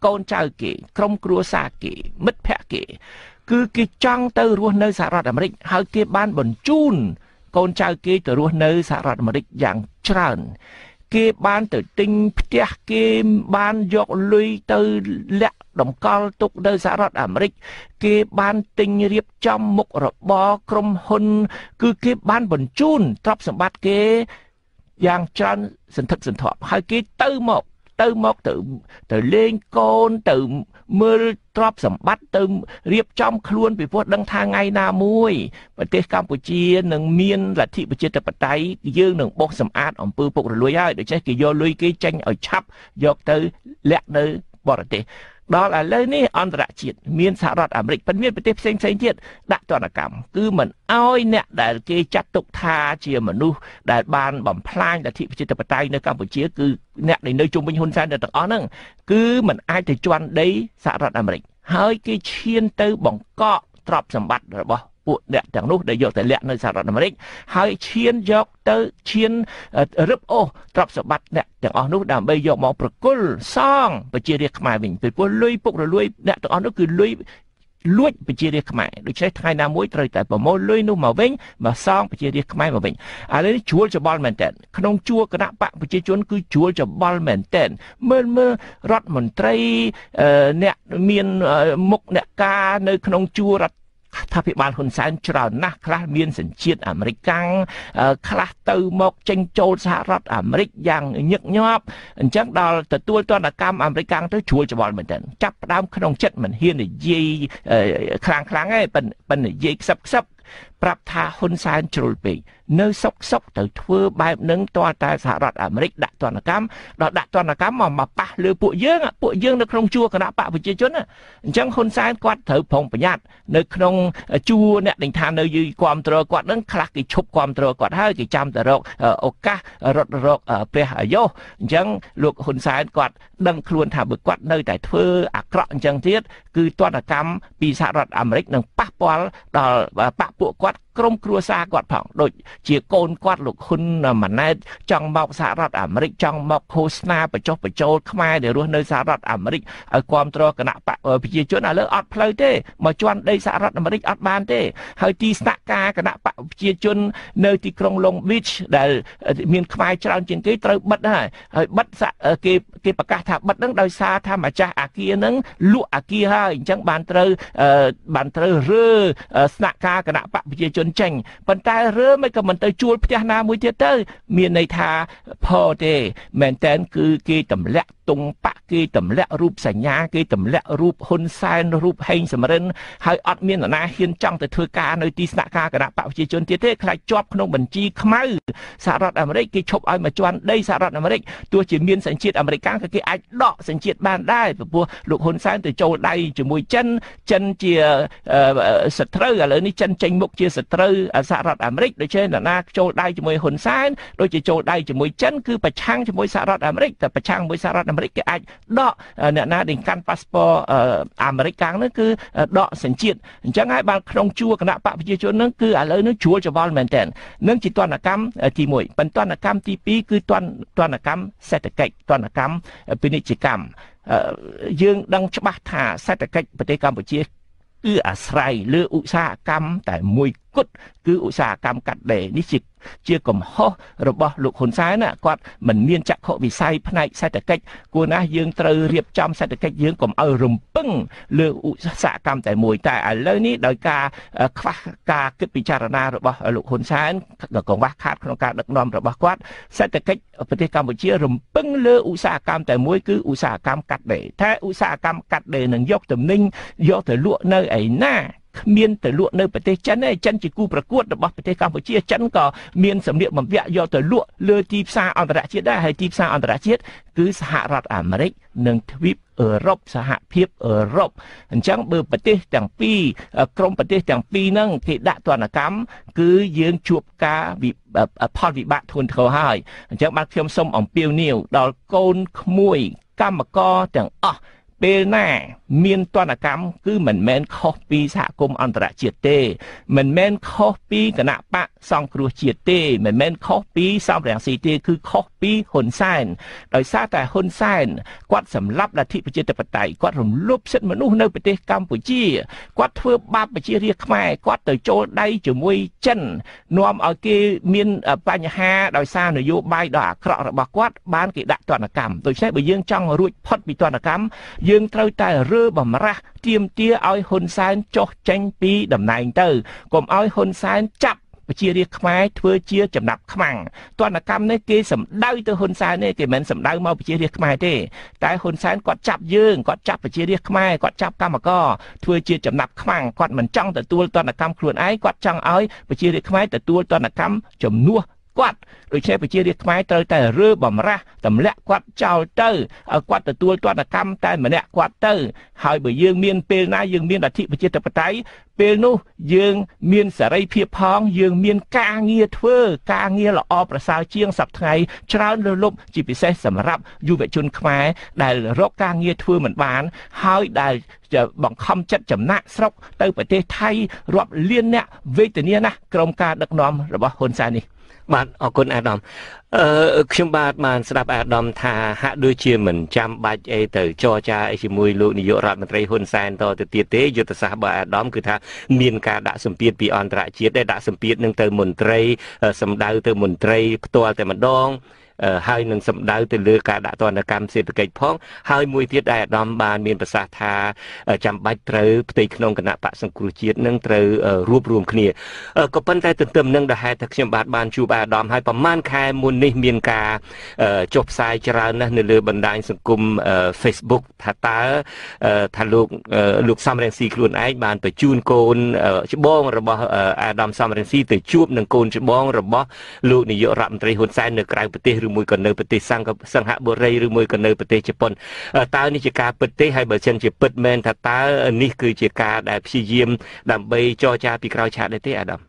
កូនចៅគេក្រុមគ្រួសារគេមិត្តភ័ក្តិគេគឺគេចង់ទៅរស់នៅសហរដ្ឋអាមេរិកហើយគេបានបញ្ជូនកូនចៅគេទៅរស់នៅសហរដ្ឋអាមេរិកយ៉ាងច្រើនគេបានទៅទិញផ្ទះគេបានយកលុយទៅលាក់តម្កល់ទុកនៅសហរដ្ឋអាមេរិកគេបានទិញរៀបចំមុខរបរក្រុមហ៊ុនគឺគេបានបញ្ជូនទ្រព្យសម្បត្តិគេយ៉ាងច្រើនសន្ធឹកសន្ធាប់ហើយគេទៅមកទៅមកទៅទៅលេងកូនទៅមើលទ្រព្យសម្បត្តិទៅរៀបចំខ្លួនពីព្រោះដឹងថាថ្ងៃណាមួយប្រទេសកម្ពុជានឹងមានលទ្ធិប្រជាធិបតេយ្យយើងនឹងបោះសម្អាតអំពើពុករលួយហើយដូច្នេះគេយកលុយគេចេញឲ្យឆាប់យកទៅលាក់នៅបរទេសដល់ឥឡូវនេះអន្តរជាតិមានសហរដ្ឋអាមេរិកប៉ុន្តែមានប្រទេសផ្សេងផ្សេងទៀតដាក់ទណ្ឌកម្មគឺមិនអោយអ្នកដែលគេចាត់ទុកថាជាមនុស្សដែលបានបំផ្លាញលទ្ធិប្រជាធិបតេយ្យនៅកម្ពុជាគឺអ្នកដែលនៅជុំវិញហ៊ុនសែនទាំងអស់ហ្នឹងគឺមិនអាចទៅជន់ដីសហរដ្ឋអាមេរិកហើយគេឈានទៅបង្កកទ្រព្យសម្បត្តិរបស់ពួកអ្នកទាំងនោះដែលយកទៅលាក់នៅសហរដ្ឋអាមេរិកហើយឈានយកទៅឈានរឹបអូសទ្រព្យសម្បត្តិអ្នកទាំងអស់នោះដើម្បីយកមកប្រគល់សងប្រជារាស្ត្រខ្មែរវិញពីព្រោះលុយពុករលួយអ្នកទាំងអស់នោះគឺលុយលួចប្រជារាស្ត្រខ្មែរដូច្នេះថ្ងៃណាមួយត្រូវតែប្រមូលលុយនោះមកវិញមកសងប្រជារាស្ត្រខ្មែរមកវិញឥឡូវនេះជួលច្បល់មែនតើក្នុងជួរគណៈបកប្រជាជនគឺជួលច្បល់មែនតើមើលមើលរដ្ឋមន្ត្រីអ្នកមានមុខអ្នកការនៅក្នុងជួររដ្ឋថាភិបាលហ៊ុនសែនច្រើនណាស់ខ្លះមានសញ្ជាតិអាមេរិកកាំងខ្លះទៅមកចេញចូលសហរដ្ឋអាមេរិកយ៉ាងញឹកញាប់អញ្ចឹងដល់ទទួលទណ្ឌកម្មអាមេរិកកាំងទៅជួលច្បល់មែនតើចាប់ផ្ដើមក្នុងចិត្តមិនហ៊ាននិយាយខ្លាំងខ្លាំងទេប៉ុន្តែនិយាយខ្សឹបខ្សឹបប្រាប់ថាហ៊ុនសែនជ្រុលពេកនៅសុកសុកទៅធ្វើបែបនឹងតើតែសហរដ្ឋអាមេរិកដាក់ទណ្ឌកម្មដល់ដាក់ទណ្ឌកម្មមកមកប៉ះលើពួកយើងពួកយើងនៅក្នុងជួរគណៈបកប្រជាជនអញ្ចឹងហ៊ុនសែនគាត់ត្រូវប្រុងប្រយ័ត្ននៅក្នុងជួរអ្នកដែលថានៅយីគ្រប់គ្រងគាត់នឹងខ្លះគេឈប់គ្រប់គ្រងគាត់ហើយគេចាំតែរកឱកាសរត់រកព្រះអាយុអញ្ចឹងលោកហ៊ុនសែនគាត់ដឹងខ្លួនថាបើគាត់នៅតែធ្វើអាក្រក់អញ្ចឹងទៀតគឺទណ្ឌកម្មពីសហរដ្ឋអាមេរិកនឹងប៉ះពាល់ដល់បកពួកគាត់ក្រុមគ្រួសារគាត់ផងដូចជាកូនគាត់លោកហ៊ុនម៉ាណែតចង់មកសហរដ្ឋអាមេរិកចង់មកឃោសនាបញ្ចុះបញ្ចូលខ្មែរដែលរស់នៅសហរដ្ឋអាមេរិកឲ្យគ្រប់គ្រងគណៈបកប្រជាជនឥឡូវអត់ផ្លូវទេមកជន់ដីសហរដ្ឋអាមេរិកអត់បានទេហើយទីស្នាក់ការគណៈបកប្រជាជននៅទីក្រុង Long Beach ដែលមានខ្មែរច្រើនជាងគេត្រូវបិទហើយហើយបិទគេគេប្រកាសថាបិទហ្នឹងដោយសារថាម្ចាស់អាគារហ្នឹងលក់អាគារហើយអញ្ចឹងបានត្រូវបានត្រូវរើស្នាក់ការគណៈបកប្រជាជនចេញប៉ុន្តែរើមិនក៏មិនទៅជួលផ្ទះណាមួយទៀតទៅមានន័យថាផលទេមែនតែនគឺគេទម្លាក់តុងបាក់គេទម្លាក់រូបសញ្ញាគេទម្លាក់រូបហ៊ុនសែនរូបហេងសំរិនហើយអត់មាននរណាហ៊ានចង់ទៅធ្វើការនៅទីស្នាក់ការគណៈបកប្រជាជនទៀតទេខ្លាចជាប់ក្នុងបញ្ជីខ្មៅសហរដ្ឋអាមេរិកគេឈប់ឲ្យមកជន់ដីសហរដ្ឋអាមេរិកទោះជាមានសញ្ជាតិអាមេរិកក៏គេអាចដកសញ្ជាតិបានដែរព្រោះលោកហ៊ុនសែនទៅចូលដៃជាមួយចិនចិនជាសត្រូវឥឡូវនេះចិនចេញមុខជាសត្រូវសហរដ្ឋអាមេរិកដូច្នេះនរណាចូលដៃជាមួយហ៊ុនសែនដូចជាចូលដៃជាមួយចិនគឺប្រឆាំងជាមួយសហរដ្ឋអាមេរិកតែប្រឆាំងជាមួយសហរដ្ឋអាមេរិកគេអាចដកអ្នកណាដែលកាន់ប៉ាសពតអាមេរិកកាំងនោះគឺដកសញ្ជាតិអញ្ចឹងហើយបានក្នុងជួរគណៈបកប្រជាជននឹងគឺឥឡូវនេះជួលច្បល់មែនតើនឹងជាទណ្ឌកម្មទីមួយប៉ុន្តែទណ្ឌកម្មទីពីរគឺទណ្ឌទណ្ឌកម្មសេដ្ឋកិច្ចទណ្ឌកម្មពាណិជ្ជកម្មយើងដឹងច្បាស់ថាសេដ្ឋកិច្ចប្រទេសកម្ពុជាគឺអាស្រ័យលើឧស្សាហកម្មតែមួយគត់គឺឧស្សាហកម្មកាត់ដេរនេះជាជាកំហុសរបស់លោកហ៊ុនសែនគាត់មិនមានចក្ខុវិស័យផ្នែកសេដ្ឋកិច្ចគួរណាស់យើងត្រូវរៀបចំសេដ្ឋកិច្ចយើងកុំឲ្យរំពឹងលើឧស្សាហកម្មតែមួយតែឥឡូវនេះដោយការខ្វះការគិតពិចារណារបស់លោកហ៊ុនសែនកង្វះខាតក្នុងការដឹកនាំរបស់គាត់សេដ្ឋកិច្ចប្រទេសកម្ពុជារំពឹងលើឧស្សាហកម្មតែមួយគឺឧស្សាហកម្មកាត់ដេរតែឧស្សាហកម្មកាត់ដេរនឹងយកទំនិញយកទៅលក់នៅឯណាគ្មានទៅលក់នៅប្រទេសចិនទេចិនជាគូប្រកួតរបស់ប្រទេសកម្ពុជាចិនក៏មានសម្ភារបំពាក់យកទៅលក់លើទីផ្សារអន្តរជាតិដែរហើយទីផ្សារអន្តរជាតិគឺសហរដ្ឋអាមេរិកនិងទ្វីបអឺរ៉ុបសហភាពអឺរ៉ុបអញ្ចឹងបើប្រទេសទាំងពីរក្រុមប្រទេសទាំងពីរហ្នឹងគេដាក់ទណ្ឌកម្មគឺយើងជួបការផលវិបាកធ្ងន់ធ្ងរហើយអញ្ចឹងបាទខ្ញុំសូមអំពាវនាវដល់កូនក្មួយកម្មករទាំងអស់ពេលណាមានទណ្ឌកម្មគឺមិនមែនខុសពីសហគមន៍អន្តរជាតិទេមិនមែនខុសពីគណៈបកសង្គ្រោះជាតិទេមិនមែនខុសពីសំរងស៊ីទេគឺខុសពីហ៊ុនសែនដោយសារតែហ៊ុនសែនគាត់សម្លាប់លទ្ធិប្រជាធិបតេយ្យគាត់រំលោភសិទ្ធិមនុស្សនៅប្រទេសកម្ពុជាគាត់ធ្វើបាបប្រជារាស្ត្រខ្មែរគាត់ទៅចូលដៃជាមួយចិននាំឲ្យគេមានបញ្ហាដោយសារនយោបាយដ៏អាក្រក់របស់គាត់បានគេដាក់ទណ្ឌកម្មដូច្នេះបើយើងចង់រួចផុតពីទណ្ឌកម្មយើងត្រូវតែរើបំរាស់ទាមទារឲ្យហ៊ុនសែនចុះចេញពីតំណែងទៅកុំឲ្យហ៊ុនសែនចាប់ប្រជារាស្ត្រខ្មែរធ្វើជាចំណាប់ខ្មាំងទណ្ឌកម្មនេះគេសម្ដៅទៅហ៊ុនសែនទេគេមិនសម្ដៅមកប្រជារាស្ត្រខ្មែរទេតែហ៊ុនសែនគាត់ចាប់យើងគាត់ចាប់ប្រជារាស្ត្រខ្មែរគាត់ចាប់កម្មករធ្វើជាចំណាប់ខ្មាំងគាត់មិនចង់ទទួលទណ្ឌកម្មខ្លួនឯងគាត់ចង់ឲ្យប្រជារាស្ត្រខ្មែរទទួលទណ្ឌកម្មជំនួសគាត់ដូច្នេះប្រជារាស្ត្រខ្មែរត្រូវតែរើបំរាស់ទម្លាក់គាត់ចោលទៅឲ្យគាត់ទទួលទណ្ឌកម្មតែម្នាក់គាត់ទៅហើយបើយើងមានពេលណាយើងមានលទ្ធិប្រជាធិបតេយ្យពេលនោះយើងមានសេរីភាពផងយើងមានការងារធ្វើការងារល្អប្រសើរជាងសប្តាហ៍ថ្ងៃច្រើនលើសលប់ជាពិសេសសម្រាប់យុវជនខ្មែរដែលរកការងារធ្វើមិនបានហើយដែលបង្ខំចិត្តចំណាក់ស្រុកទៅប្រទេសថៃរាប់លានអ្នកវេទនាណាស់ក្រុមការដឹកនាំរបស់ហ៊ុនសែននេះបាទអរគុណអាដាមអឺខ្ញុំបាទបានស្ដាប់អាដាមថាហាក់ដូចជាមិនចាំបាច់អីទៅចរចាអីជាមួយលោកនាយករដ្ឋមន្ត្រីហ៊ុនសែនតទៅទៀតទេយុទ្ធសាស្ត្ររបស់អាដាមគឺថាមានការដាក់សម្ពាធពីអន្តរជាតិដែរដាក់សម្ពាធនឹងទៅមន្ត្រីសម្ដៅទៅមន្ត្រីផ្ទាល់តែម្ដងហើយនឹងសម្ដៅទៅលើការដាក់ទណ្ឌកម្មសេដ្ឋកិច្ចផងហើយមួយទៀតដែលអាដាមបានមានប្រសាសន៍ថាចាំបាច់ត្រូវផ្ទៃក្នុងគណៈបកសង្គ្រោះជាតិនឹងត្រូវរួបរวมគ្នាក៏ប៉ុន្តែទន្ទឹមនឹងដែលហេតុថាខ្ញុំបាទបានជួបអាដាមហើយប្រហែលខែមុននេះមានការចុះផ្សាយច្រើនណាស់នៅលើបណ្ដាញសង្គម Facebook ថាតើថាលោកលោកសំរងស៊ីខ្លួនឯងបានបញ្ជូនកូនច្បងរបស់អាដាមសំរងស៊ីទៅជួបនឹងកូនច្បងរបស់លោកនាយករដ្ឋមន្ត្រីហ៊ុនសែននៅក្រៅប្រទេសឬមួយក៏នៅប្រទេសសង្ហសង្ហបុរីឬមួយក៏នៅប្រទេសជប៉ុនតើនេះជាការពិតទេហើយបើចិនជាពិតមែនថាតើនេះគឺជាការដែលព្យាយាមដើម្បីចរចាពីក្រោយឆាកដែរទេអាដាម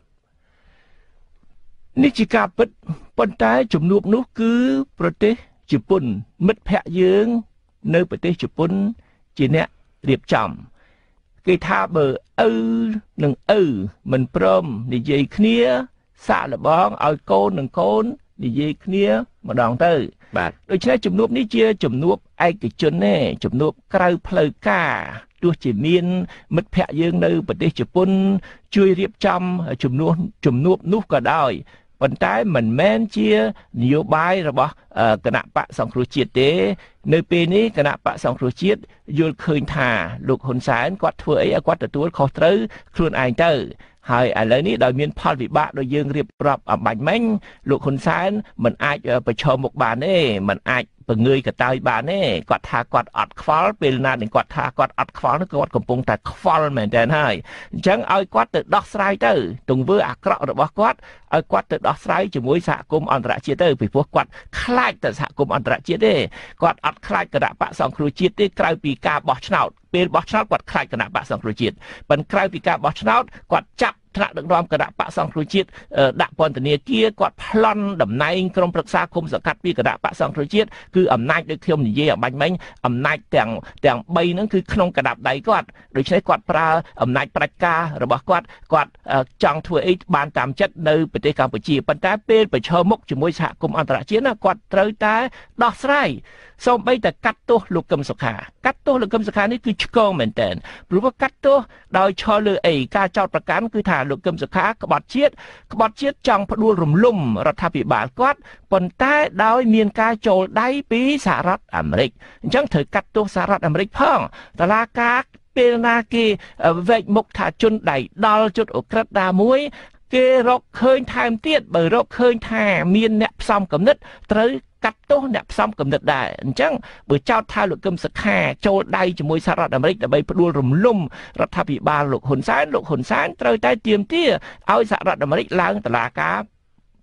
នេះជាការពិតប៉ុន្តែជំនួបនោះគឺប្រទេសជប៉ុនមិត្តភ័ក្តិយើងនៅប្រទេសជប៉ុនជាអ្នករៀបចំគេថាបើឪនិងឪមិនព្រមនិយាយគ្នាសាកល្បងឲ្យកូននិងកូននិយាយគ្នាម្ដងទៅបាទដូច្នេះជំនួបនេះជាជំនួបឯកជនទេជំនួបក្រៅផ្លូវការទោះជាមានមិត្តភ័ក្តិយើងនៅប្រទេសជប៉ុនជួយរៀបចំជំនួបជំនួបនោះក៏ដោយប៉ុន្តែមិនមែនជានយោបាយរបស់គណៈបកសង្គ្រោះជាតិទេនៅពេលនេះគណៈបកសង្គ្រោះជាតិយល់ឃើញថាលោកហ៊ុនសែនគាត់ធ្វើអីឲ្យគាត់ទទួលខុសត្រូវខ្លួនឯងទៅហើយឥឡូវនេះដោយមានផលវិបាកដោយយើងរៀបរាប់អំបញ្ញមិញលោកហ៊ុនសែនមិនអាចប្រឈមមុខបានទេមិនអាចពង្រឿយកតើយបានទេគាត់ថាគាត់អត់ខ្វល់ពេលណាដែលគាត់ថាគាត់អត់ខ្វល់នោះគាត់កំពុងតែខ្វល់មែនតើហើយអញ្ចឹងឲ្យគាត់ទៅដោះស្រាយទៅទង្វើអាក្រក់របស់គាត់ឲ្យគាត់ទៅដោះស្រាយជាមួយសហគមន៍អន្តរជាតិទៅពីព្រោះគាត់ខ្លាចតែសហគមន៍អន្តរជាតិទេគាត់អត់ខ្លាចគណៈបកសង្គ្រោះជាតិទេក្រៅពីការបោះឆ្នោតពេលបោះឆ្នោតគាត់ខ្លាចគណៈបកសង្គ្រោះជាតិប៉ុន្តែក្រៅពីការបោះឆ្នោតគាត់ចាប់ថ្នាក់ដឹកនាំគណៈបកសង្គ្រោះជាតិដាក់ពន្ធនាគារគាត់ប្លន់តំណែងក្រុមប្រឹក្សាគុំសង្កាត់ពីគណៈបកសង្គ្រោះជាតិគឺអំណាចដូចខ្ញុំនិយាយអំបញ្ញមិញអំណាចទាំងទាំងបីហ្នឹងគឺក្នុងកណ្ដាប់ដៃគាត់ដូច្នេះគាត់ប្រើអំណាចផ្ដាច់ការរបស់គាត់គាត់ចង់ធ្វើអីបានតាមចិត្តនៅប្រទេសកម្ពុជាប៉ុន្តែពេលប្រឈមមុខជាមួយសហគមន៍អន្តរជាតិណាគាត់ត្រូវតែដោះស្រាយសូម្បីតែកាត់ទោសលោកកឹមសុខាកាត់ទោសលោកកឹមសុខានេះគឺឆ្កងមែនតើព្រោះว่าកាត់ទោសដោយឈលលើអីការចោទប្រកាន់គឺថាលោកកឹមសុខាក្បត់ជាតិក្បត់ជាតិចង់ផ្ដួលរំលំរដ្ឋាភិបាលគាត់ប៉ុន្តែដោយមានការចូលដៃពីសហរដ្ឋអាមេរិកអញ្ចឹងត្រូវកាត់ទោសសហរដ្ឋអាមេរិកផងតឡាការពេលណាគេវែកមុខថាជន់ដៃដល់ជុតអូក្រិតណាមួយគេរកឃើញថែមទៀតបើរកឃើញថាមានអ្នកផ្សំគំនិតត្រូវកាត់ទោសអ្នកផ្សំគំនិតដែរអញ្ចឹងបើចោទថាលោកកឹមសុខាចូលដៃជាមួយសហរដ្ឋអាមេរិកដើម្បីផ្ដួលរំលំរដ្ឋាភិបាលលោកហ៊ុនសែនលោកហ៊ុនសែនត្រូវតែទាមទារឲ្យសហរដ្ឋអាមេរិកឡើងតុលាការ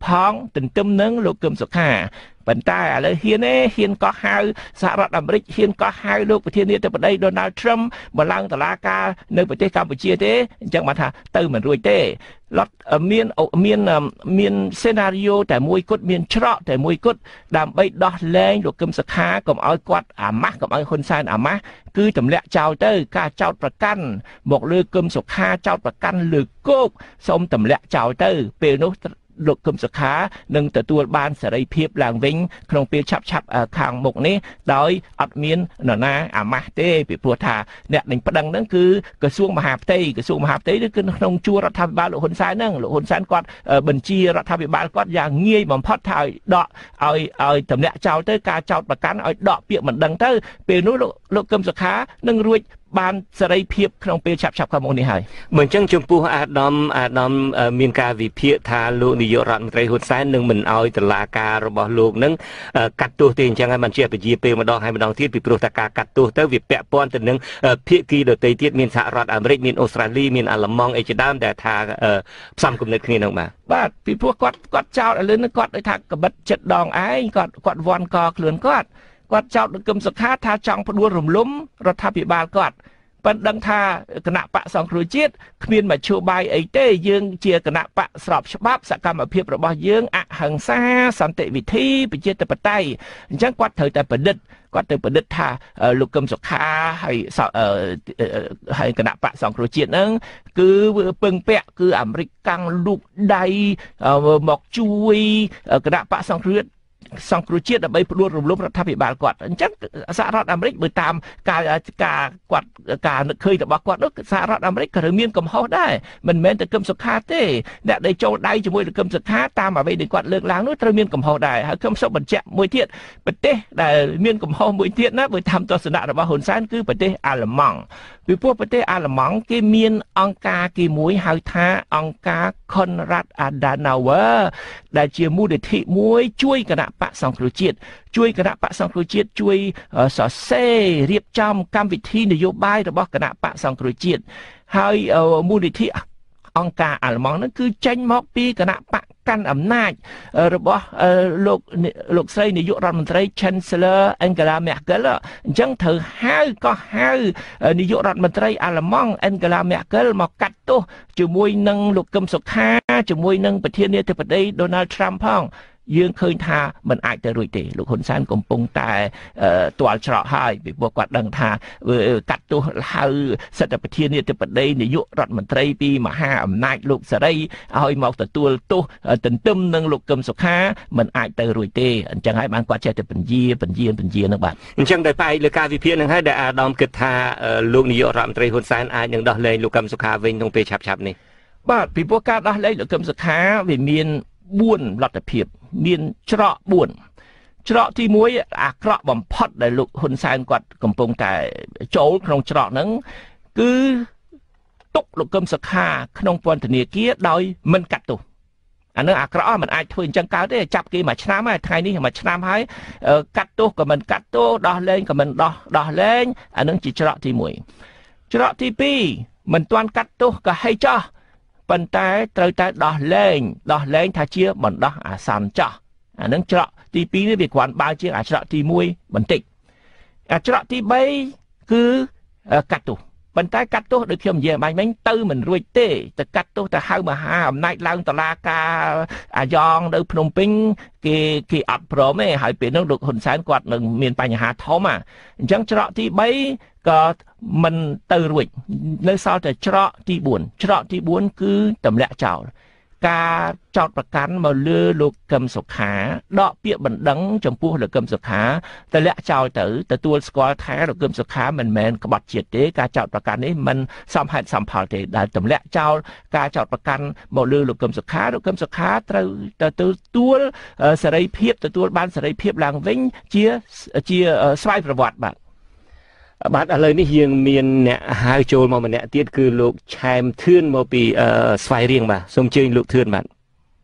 ផងទន្ទឹមនឹងលោកកឹមសុខាប៉ុន្តែឥឡូវហ៊ានទេហ៊ានក៏ហៅសហរដ្ឋអាមេរិកហ៊ានក៏ហៅលោកប្រធានាធិបតី Donald Trump មកឡើងតុលាការនៅប្រទេសកម្ពុជាទេអញ្ចឹងបានថាទៅមិនរួចទេលត់មានមានមានសេណារីយ៉ូតែមួយគត់មានច្រកតែមួយគត់ដើម្បីដោះលែងលោកកឹមសុខាកុំឲ្យគាត់អាម៉ាស់កុំឲ្យហ៊ុនសែនអាម៉ាស់គឺទម្លាក់ចោលទៅការចោទប្រកាន់មកលើកឹមសុខាចោទប្រកាន់លើគោកសូមទម្លាក់ចោលទៅពេលនោះលោកកឹមសុខានឹងទទួលបានសេរីភាពឡើងវិញក្នុងពេលឆាប់ឆាប់ខាងមុខនេះដោយអត់មាននរណាអាម៉ាស់ទេពីព្រោះថាអ្នកនឹងប្តឹងហ្នឹងគឺក្រសួងមហាផ្ទៃក្រសួងមហាផ្ទៃគឺក្នុងជួររដ្ឋាភិបាលលោកហ៊ុនសែនហ្នឹងលោកហ៊ុនសែនគាត់បញ្ជារដ្ឋាភិបាលគាត់យ៉ាងងាយបំផុតថាឲ្យដកឲ្យឲ្យទម្លាក់ចោលទៅការចោទប្រកាន់ឲ្យដកពាក្យមិនដឹងទៅពេលនោះលោកលោកកឹមសុខានឹងរួចបានសេរីភាពក្នុងពេលឆាប់ឆាប់ខាងមុខនេះហើយបើអញ្ចឹងចំពោះអាដាមអាដាមមានការវិភាគថាលោកនាយករដ្ឋមន្ត្រីហ៊ុនសែននឹងមិនអោយតុលាការរបស់លោកនឹងកាត់ទោសទេអញ្ចឹងហើយมันជាពជាពេលម្ដងហើយម្ដងទៀតពីព្រោះតែការកាត់ទោសទៅវាពាក់ព័ន្ធទៅនឹងភាគីដទៃទៀតមានសហរដ្ឋអាមេរិកមានអូស្ត្រាលីមានអាល្លឺម៉ង់អីជាដើមដែលថាផ្សំគំនិតគ្នានឹងបាទបាទពីព្រោះគាត់គាត់ចោទឥឡូវនេះគាត់ដូចថាកបិតចិត្តដងឯងគាត់គាត់វាន់កខ្លួនគាត់គាត់ចោទលោកកឹមសុខាថាចង់ផ្ដួលរំលំរដ្ឋាភិបាលគាត់ប៉ុន្តែដឹងថាគណៈបកសង្គ្រោះជាតិគ្មានមធ្យោបាយអីទេយើងជាគណៈបកស្របច្បាប់សកម្មភាពរបស់យើងអហិង្សាសន្តិវិធីប្រជាធិបតេយ្យអញ្ចឹងគាត់ត្រូវតែប្រឌិតគាត់ទៅប្រឌិតថាលោកកឹមសុខាហើយហើយគណៈបកសង្គ្រោះជាតិហ្នឹងគឺពឹងពាក់គឺអាមេរិកកាំងលូកដៃមកជួយគណៈបកសង្គ្រោះសង្គ្រោះជាតិដើម្បីផ្ដួលរំលំរដ្ឋាភិបាលគាត់អញ្ចឹងសហរដ្ឋអាមេរិកបើតាមការការគាត់ការនឹកឃើញរបស់គាត់នោះសហរដ្ឋអាមេរិកក៏មានកំហុសដែរមិនមែនតែកឹមសុខាទេអ្នកដែលចូលដៃជាមួយនឹងកឹមសុខាតាមអ្វីដែលគាត់លើកឡើងនោះត្រូវមានកំហុសដែរហើយខ្ញុំសូមបញ្ជាក់មួយទៀតប្រទេសដែលមានកំហុសមួយទៀតណាបើតាមទស្សនៈរបស់ហ៊ុនសែនគឺប្រទេសអាល្លឺម៉ង់ពីព្រោះប្រទេសអាល្លឺម៉ង់គេមានអង្គការគេមួយហៅថាអង្គការ Konrad Adenauer ដែលជាមូលនិធិមួយជួយគណៈបកសង្គ្រោះជាតិជួយគណៈបកសង្គ្រោះជាតិជួយសរសេររៀបចំកម្មវិធីនយោបាយរបស់គណៈបកសង្គ្រោះជាតិហើយមូលនិធិអង្គការអាល្លឺម៉ង់ហ្នឹងគឺចេញមកពីគណៈបកកាន់អំណាចរបស់លោកលោកស្រីនាយករដ្ឋមន្ត្រី Chancellor Angela Merkel អញ្ចឹងត្រូវហៅក៏ហៅនាយករដ្ឋមន្ត្រីអាល្លឺម៉ង់ Angela Merkel មកកាត់ទោសជាមួយនឹងលោកកឹមសុខាជាមួយនឹងប្រធានាធិបតី Donald Trump ផងយើងឃើញថាมันអាចទៅរួចទេលោកហ៊ុនសែនកំពុងតែទាល់ច្រកហើយពីព្រោះគាត់ដឹងថាកាត់ទោសហៅសិទ្ធិប្រធានាធិបតីនាយករដ្ឋមន្ត្រីពីមហាអំណាចលោកសេរីឲ្យមកទទួលទោសទន្ទឹមនឹងលោកកឹមសុខាมันអាចទៅរួចទេអញ្ចឹងហើយបានគាត់ចេះតែពន្យាពន្យាពន្យានឹងបាទអញ្ចឹងដោយផ្អែកលើការវិភាគនឹងហើយដែលអាដាមគិតថាលោកនាយករដ្ឋមន្ត្រីហ៊ុនសែនអាចនឹងដោះលែងលោកកឹមសុខាវិញក្នុងពេលឆាប់ៗនេះបាទពីព្រោះការដោះលែងលោកកឹមសុខាវាមានបួនលទ្ធភាពមានច្រកបួនច្រកទីមួយអាក្រក់បំផុតដែលលោកហ៊ុនសែនគាត់កំពុងតែចូលក្នុងច្រកហ្នឹងគឺទុកលោកកឹមសុខាក្នុងពន្ធនាគារដោយមិនកាត់ទោសអានឹងអាក្រក់មិនអាចធ្វើអញ្ចឹងកើតទេចាប់គេមួយឆ្នាំហើយថ្ងៃនេះមួយឆ្នាំហើយកាត់ទោសក៏មិនកាត់ទោសដោះលែងក៏មិនដោះដោះលែងអានឹងជាច្រកទីមួយច្រកទីពីរមិនទាន់កាត់ទោសក៏ហីចោះប៉ុន្តែត្រូវតែដោះលែងដោះលែងថាជាបណ្ដោះអាសន្នចោះអានឹងច្រកទីពីរនេះវាគ្រាន់បើជាអាច្រកទីមួយបន្តិចអាច្រកទីបីគឺកាត់ទោសប៉ុន្តែកាត់ទោសដូចខ្ញុំនិយាយបាញ់មិញទៅមិនរួចទេទៅកាត់ទោសទៅហៅមហាអំណាចឡើងតុលាការអាយ៉ងនៅភ្នំពេញគេគេអត់ព្រមទេហើយពេលនោះលោកហ៊ុនសែនគាត់នឹងមានបញ្ហាធំអញ្ចឹងច្រកទីបីក៏មិនទៅរួចនៅសល់តែច្រកទីបួនច្រកទីបួនគឺទម្លាក់ចោលការចោទប្រកាន់មកលើលោកកឹមសុខាដកពាក្យបណ្ដឹងចំពោះលោកកឹមសុខាទម្លាក់ចោលទៅទទួលស្គាល់ថាលោកកឹមសុខាមិនមែនក្បត់ជាតិទេការចោទប្រកាន់នេះមិនសមហេតុសមផលទេដែលទម្លាក់ចោលការចោទប្រកាន់មកលើលោកកឹមសុខាលោកកឹមសុខាត្រូវទទួលសេរីភាពទទួលបានសេរីភាពឡើងវិញជាជាស្វ័យប្រវត្តិបាទបាទឥឡូវនេះយើងមានអ្នកហៅចូលមកម្នាក់ទៀតគឺលោកឆែមធឿនមកពីស្វាយរៀងបាទសូមអញ្ជើញលោកធឿនបាទ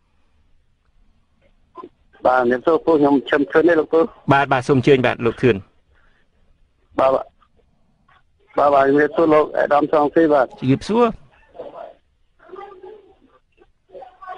បាទអ្នកសួរពូខ្ញុំឆែមធឿននេះលោកពូបាទបាទសូមអញ្ជើញបាទលោកធឿនបាទបាទបាទអ្នកសួរលោកអាដាមសងស៊ីបាទជម្រាបសួរ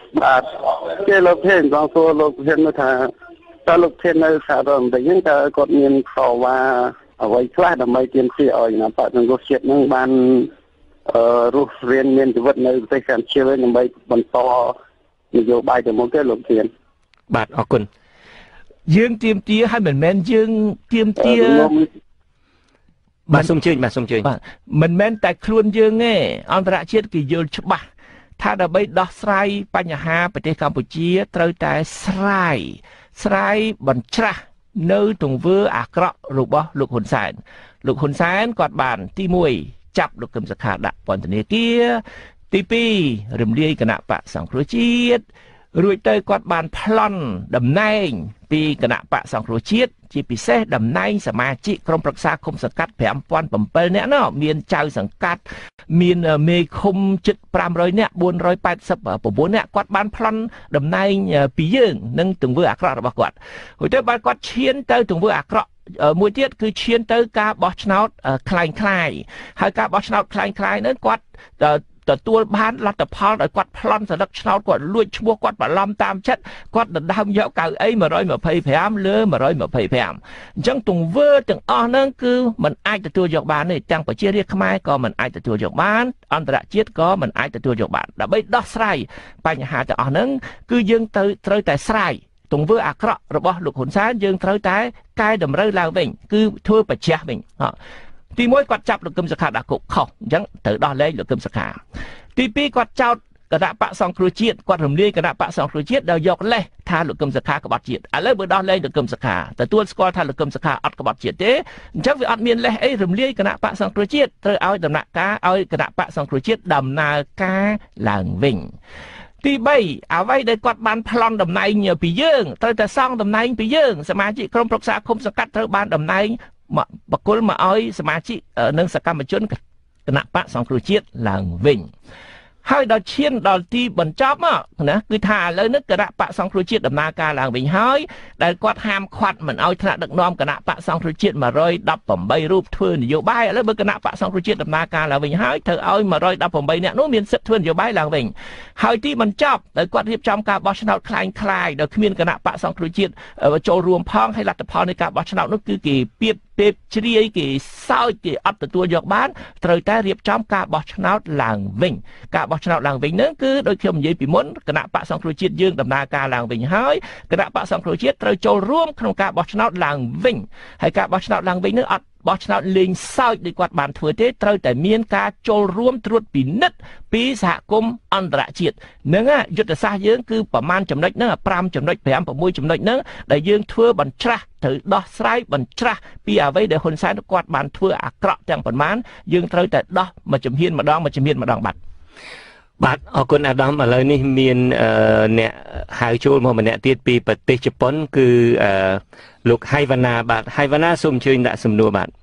បាទគេលោកភេទបងសួរលោកភេទមកថាតើលោកភេទនៅសហរដ្ឋអាមេរិកហ្នឹងតើគាត់មានខវ៉ាអ្វីខ្លះដើម្បីទាមទារឲ្យគណៈបកសង្គ្រោះជាតិហ្នឹងបានអឺរស់រានមានជីវិតនៅប្រទេសកម្ពុជាវិញដើម្បីបន្តនយោបាយទៅមុខទេលោកភេទបាទអរគុណយើងទាមទារឲ្យមិនមែនយើងទាមទារបាទសូមជឿបាទសូមជឿបាទមិនមែនតែខ្លួនយើងទេអន្តរជាតិគេយល់ច្បាស់ថាដើម្បីដោះស្រាយបញ្ហាប្រទេសកម្ពុជាត្រូវតែស្រាយស្រាយបញ្ច្រាស់នៅទង្វើអាក្រក់របស់លោកហ៊ុនសែនលោកហ៊ុនសែនគាត់បានទីមួយចាប់លោកកឹមសុខាដាក់ពន្ធនាគារទីពីររំលាយគណៈបកសង្គ្រោះជាតិរួចទៅគាត់បានប្លន់តំណែងពីគណៈបកសង្គ្រោះជាតិជាពិសេសតំណែងសមាជិកក្រុមប្រឹក្សាឃុំសង្កាត់five thousand sevenនាក់ណោះមានចៅសង្កាត់មានមេឃុំជិតfive hundredនាក់four hundred eighty-nineនាក់គាត់បានប្លន់តំណែងពីយើងនឹងទង្វើអាក្រក់របស់គាត់ហើយទៅបានគាត់ឈានទៅទង្វើអាក្រក់មួយទៀតគឺឈានទៅការបោះឆ្នោតคล้ายคล้ายហើយការបោះឆ្នោតคล้ายคล้ายនោះគាត់ទទួលបានលទ្ធផលដោយគាត់ប្លន់សន្លឹកឆ្នោតគាត់លួចឈ្មោះគាត់បន្លំតាមចិត្តគាត់ដណ្ដើមយកកៅអីone hundred twenty-fiveលើone hundred twenty-fiveអញ្ចឹងទង្វើទាំងអស់ហ្នឹងគឺมันអាចទទួលយកបានទេទាំងប្រជារាស្ត្រខ្មែរក៏มันអាចទទួលយកបានអន្តរជាតិក៏มันអាចទទួលយកបានដើម្បីដោះស្រាយបញ្ហាទាំងអស់ហ្នឹងគឺយើងទៅត្រូវតែស្រាយទង្វើអាក្រក់របស់លោកហ៊ុនសែនយើងត្រូវតែកែតម្រូវឡើងវិញគឺធ្វើបច្ចាស់វិញទីមួយគាត់ចាប់លោកកឹមសុខាដាក់គុកខុសអញ្ចឹងត្រូវដោះលែងលោកកឹមសុខាទីពីរគាត់ចោទគណៈបកសង្គ្រោះជាតិគាត់រំលាយគណៈបកសង្គ្រោះជាតិដោយយកលេសថាលោកកឹមសុខាក្បត់ជាតិឥឡូវបើដោះលែងលោកកឹមសុខាទទួលស្គាល់ថាលោកកឹមសុខាអត់ក្បត់ជាតិទេអញ្ចឹងវាអត់មានលេសអីរំលាយគណៈបកសង្គ្រោះជាតិត្រូវឲ្យដំណាក់កាលឲ្យគណៈបកសង្គ្រោះជាតិដំណើរការឡើងវិញទីបីអ្វីដែលគាត់បានប្លន់តំណែងពីយើងត្រូវតែសងតំណែងពីយើងសមាជិកក្រុមប្រឹក្សាឃុំសង្កាត់ត្រូវបានតំណែងបកគលមកឲ្យសមាជិកនិងសកម្មជនគណៈបកសង្គ្រោះជាតិឡើងវិញហើយដល់ឈានដល់ទីបញ្ចប់មកណាគឺថាឥឡូវនេះគណៈបកសង្គ្រោះជាតិដំណើរការឡើងវិញហើយដែលគាត់ហាមឃាត់មិនឲ្យថ្នាក់ដឹកនាំគណៈបកសង្គ្រោះជាតិone hundred eighteenរូបធ្វើនយោបាយឥឡូវបើគណៈបកសង្គ្រោះជាតិដំណើរការឡើងវិញហើយត្រូវឲ្យone hundred eighteenនាក់នោះមានសិទ្ធិធ្វើនយោបាយឡើងវិញហើយទីបញ្ចប់ដែលគាត់រៀបចំការបោះឆ្នោតคล้ายคล้ายដោយគ្មានគណៈបកសង្គ្រោះជាតិចូលរួមផងហើយលទ្ធផលនៃការបោះឆ្នោតនោះគឺគេពៀបពេបជ្រាយគេសើចគេអត់ទទួលយកបានត្រូវតែរៀបចំការបោះឆ្នោតឡើងវិញការបោះឆ្នោតឡើងវិញហ្នឹងគឺដោយខ្ញុំនិយាយពីមុនគណៈបកសង្គ្រោះជាតិយើងដំណើរការឡើងវិញហើយគណៈបកសង្គ្រោះជាតិត្រូវចូលរួមក្នុងការបោះឆ្នោតឡើងវិញហើយការបោះឆ្នោតឡើងវិញហ្នឹងអត់បោះឆ្នោតលេងសើចដូចគាត់បានធ្វើទេត្រូវតែមានការចូលរួមត្រួតពិនិត្យពីសហគមន៍អន្តរជាតិហ្នឹងយុទ្ធសាស្ត្រយើងគឺប្រមាណចំណុចហ្នឹងfiveចំណុចfive sixចំណុចហ្នឹងដែលយើងធ្វើបញ្ច្រាស់ត្រូវដោះស្រាយបញ្ច្រាស់ពីអ្វីដែលហ៊ុនសែនគាត់បានធ្វើអាក្រក់ទាំងប៉ុន្មានយើងត្រូវតែដោះមួយជំហានម្ដងមួយជំហានម្ដងបាទបាទអរគុណអាដាមឥឡូវនេះមានអ្នកហៅចូលមកម្នាក់ទៀតពីប្រទេសជប៉ុនគឺលោកហៃវ៉ាណាបាទហៃវ៉ាណាសូមអញ្ជើញដាក់សំណួរបាទ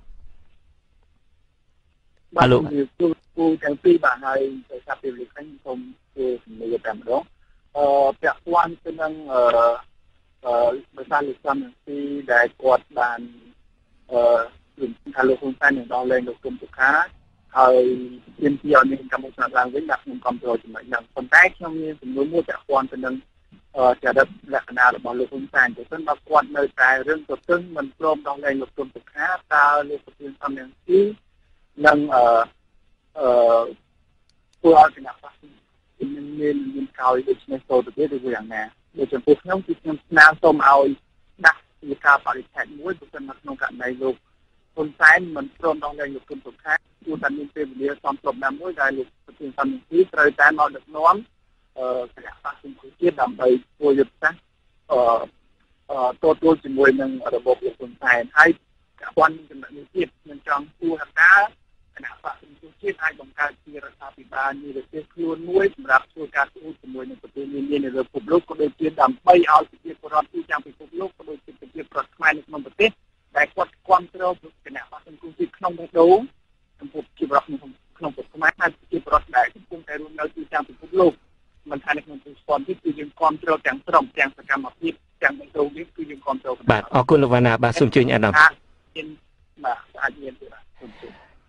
បាទលោកគូទាំងពីរបាទហើយទៅចាប់ពីលោកខាញ់សូមធ្វើសំណួរតែម្ដងអឺពាក់ព័ន្ធទៅនឹងអឺអឺបរិសាទលោកសំពីដែលគាត់បានអឺថាលោកហ៊ុនសែននឹងដល់លែងលោកកឹមសុខាហើយទាមទារឲ្យមានកម្មវិធីឡើងវិញដាក់ខ្ញុំគ្រប់គ្រងចំណុចហ្នឹងប៉ុន្តែខ្ញុំមានសំណួរមួយពាក់ព័ន្ធទៅនឹងចរិតលក្ខណៈរបស់លោកហ៊ុនសែនទៅសិនបើគាត់នៅតែរឿងទៅទឹងមិនព្រមដល់លែងលោកកឹមសុខាតើលោកប្រធានសំណាងទីនឹងអឺអឺធ្វើឲ្យគណៈបកមានមានមានក្រោយដូចនេះទៅទៀតឬយ៉ាងណាដូចចំពោះខ្ញុំគឺខ្ញុំស្នើសុំឲ្យដាក់ជាការបរិច្ឆេទមួយប្រសិនមកក្នុងករណីលោកហ៊ុនសែនមិនព្រមដល់លែងលោកកឹមសុខាគួរតែមានពេលវេលាសមស្របណាមួយដែលលោកប្រធានសំណាងទីត្រូវតែមកដឹកនាំអឺគណៈបកសង្គ្រោះជាតិដើម្បីធ្វើយុទ្ធសាស្ត្រអឺអឺទទួលជាមួយនឹងរបបលោកហ៊ុនសែនហើយគាត់ចំណុចនេះទៀតខ្ញុំចង់សួរថាគណៈបកសង្គ្រោះជាតិអាចបង្កើតជារដ្ឋាភិបាលនិរទេសខ្លួនមួយសម្រាប់ធ្វើការធ្វើជាមួយនឹងប្រទេសនានានៅលើពិភពលោកក៏ដូចជាដើម្បីឲ្យប្រជាពលរដ្ឋទូទាំងពិភពលោកក៏ដូចជាប្រជាពលរដ្ឋខ្មែរនៅក្នុងប្រទេសដែលគាត់គ្រប់គ្រងគណៈបកសង្គ្រោះជាតិក្នុងបេះដូងចំពោះជីវរដ្ឋក្នុងក្នុងប្រទេសខ្មែរហើយប្រជាពលរដ្ឋដែលកំពុងតែរស់នៅទូទាំងពិភពលោកមិនថានៅក្នុងប្រទេសស្ពនទៀតគឺយើងគ្រប់គ្រងទាំងស្រុងទាំងសកម្មភាពទាំងបេះដូងនេះគឺយើងគ្រប់គ្រងបាទអរគុណលោកវណ្ណាបាទសូមជឿអាដាមមានបាទអាចមានទេបាទសូមជឿ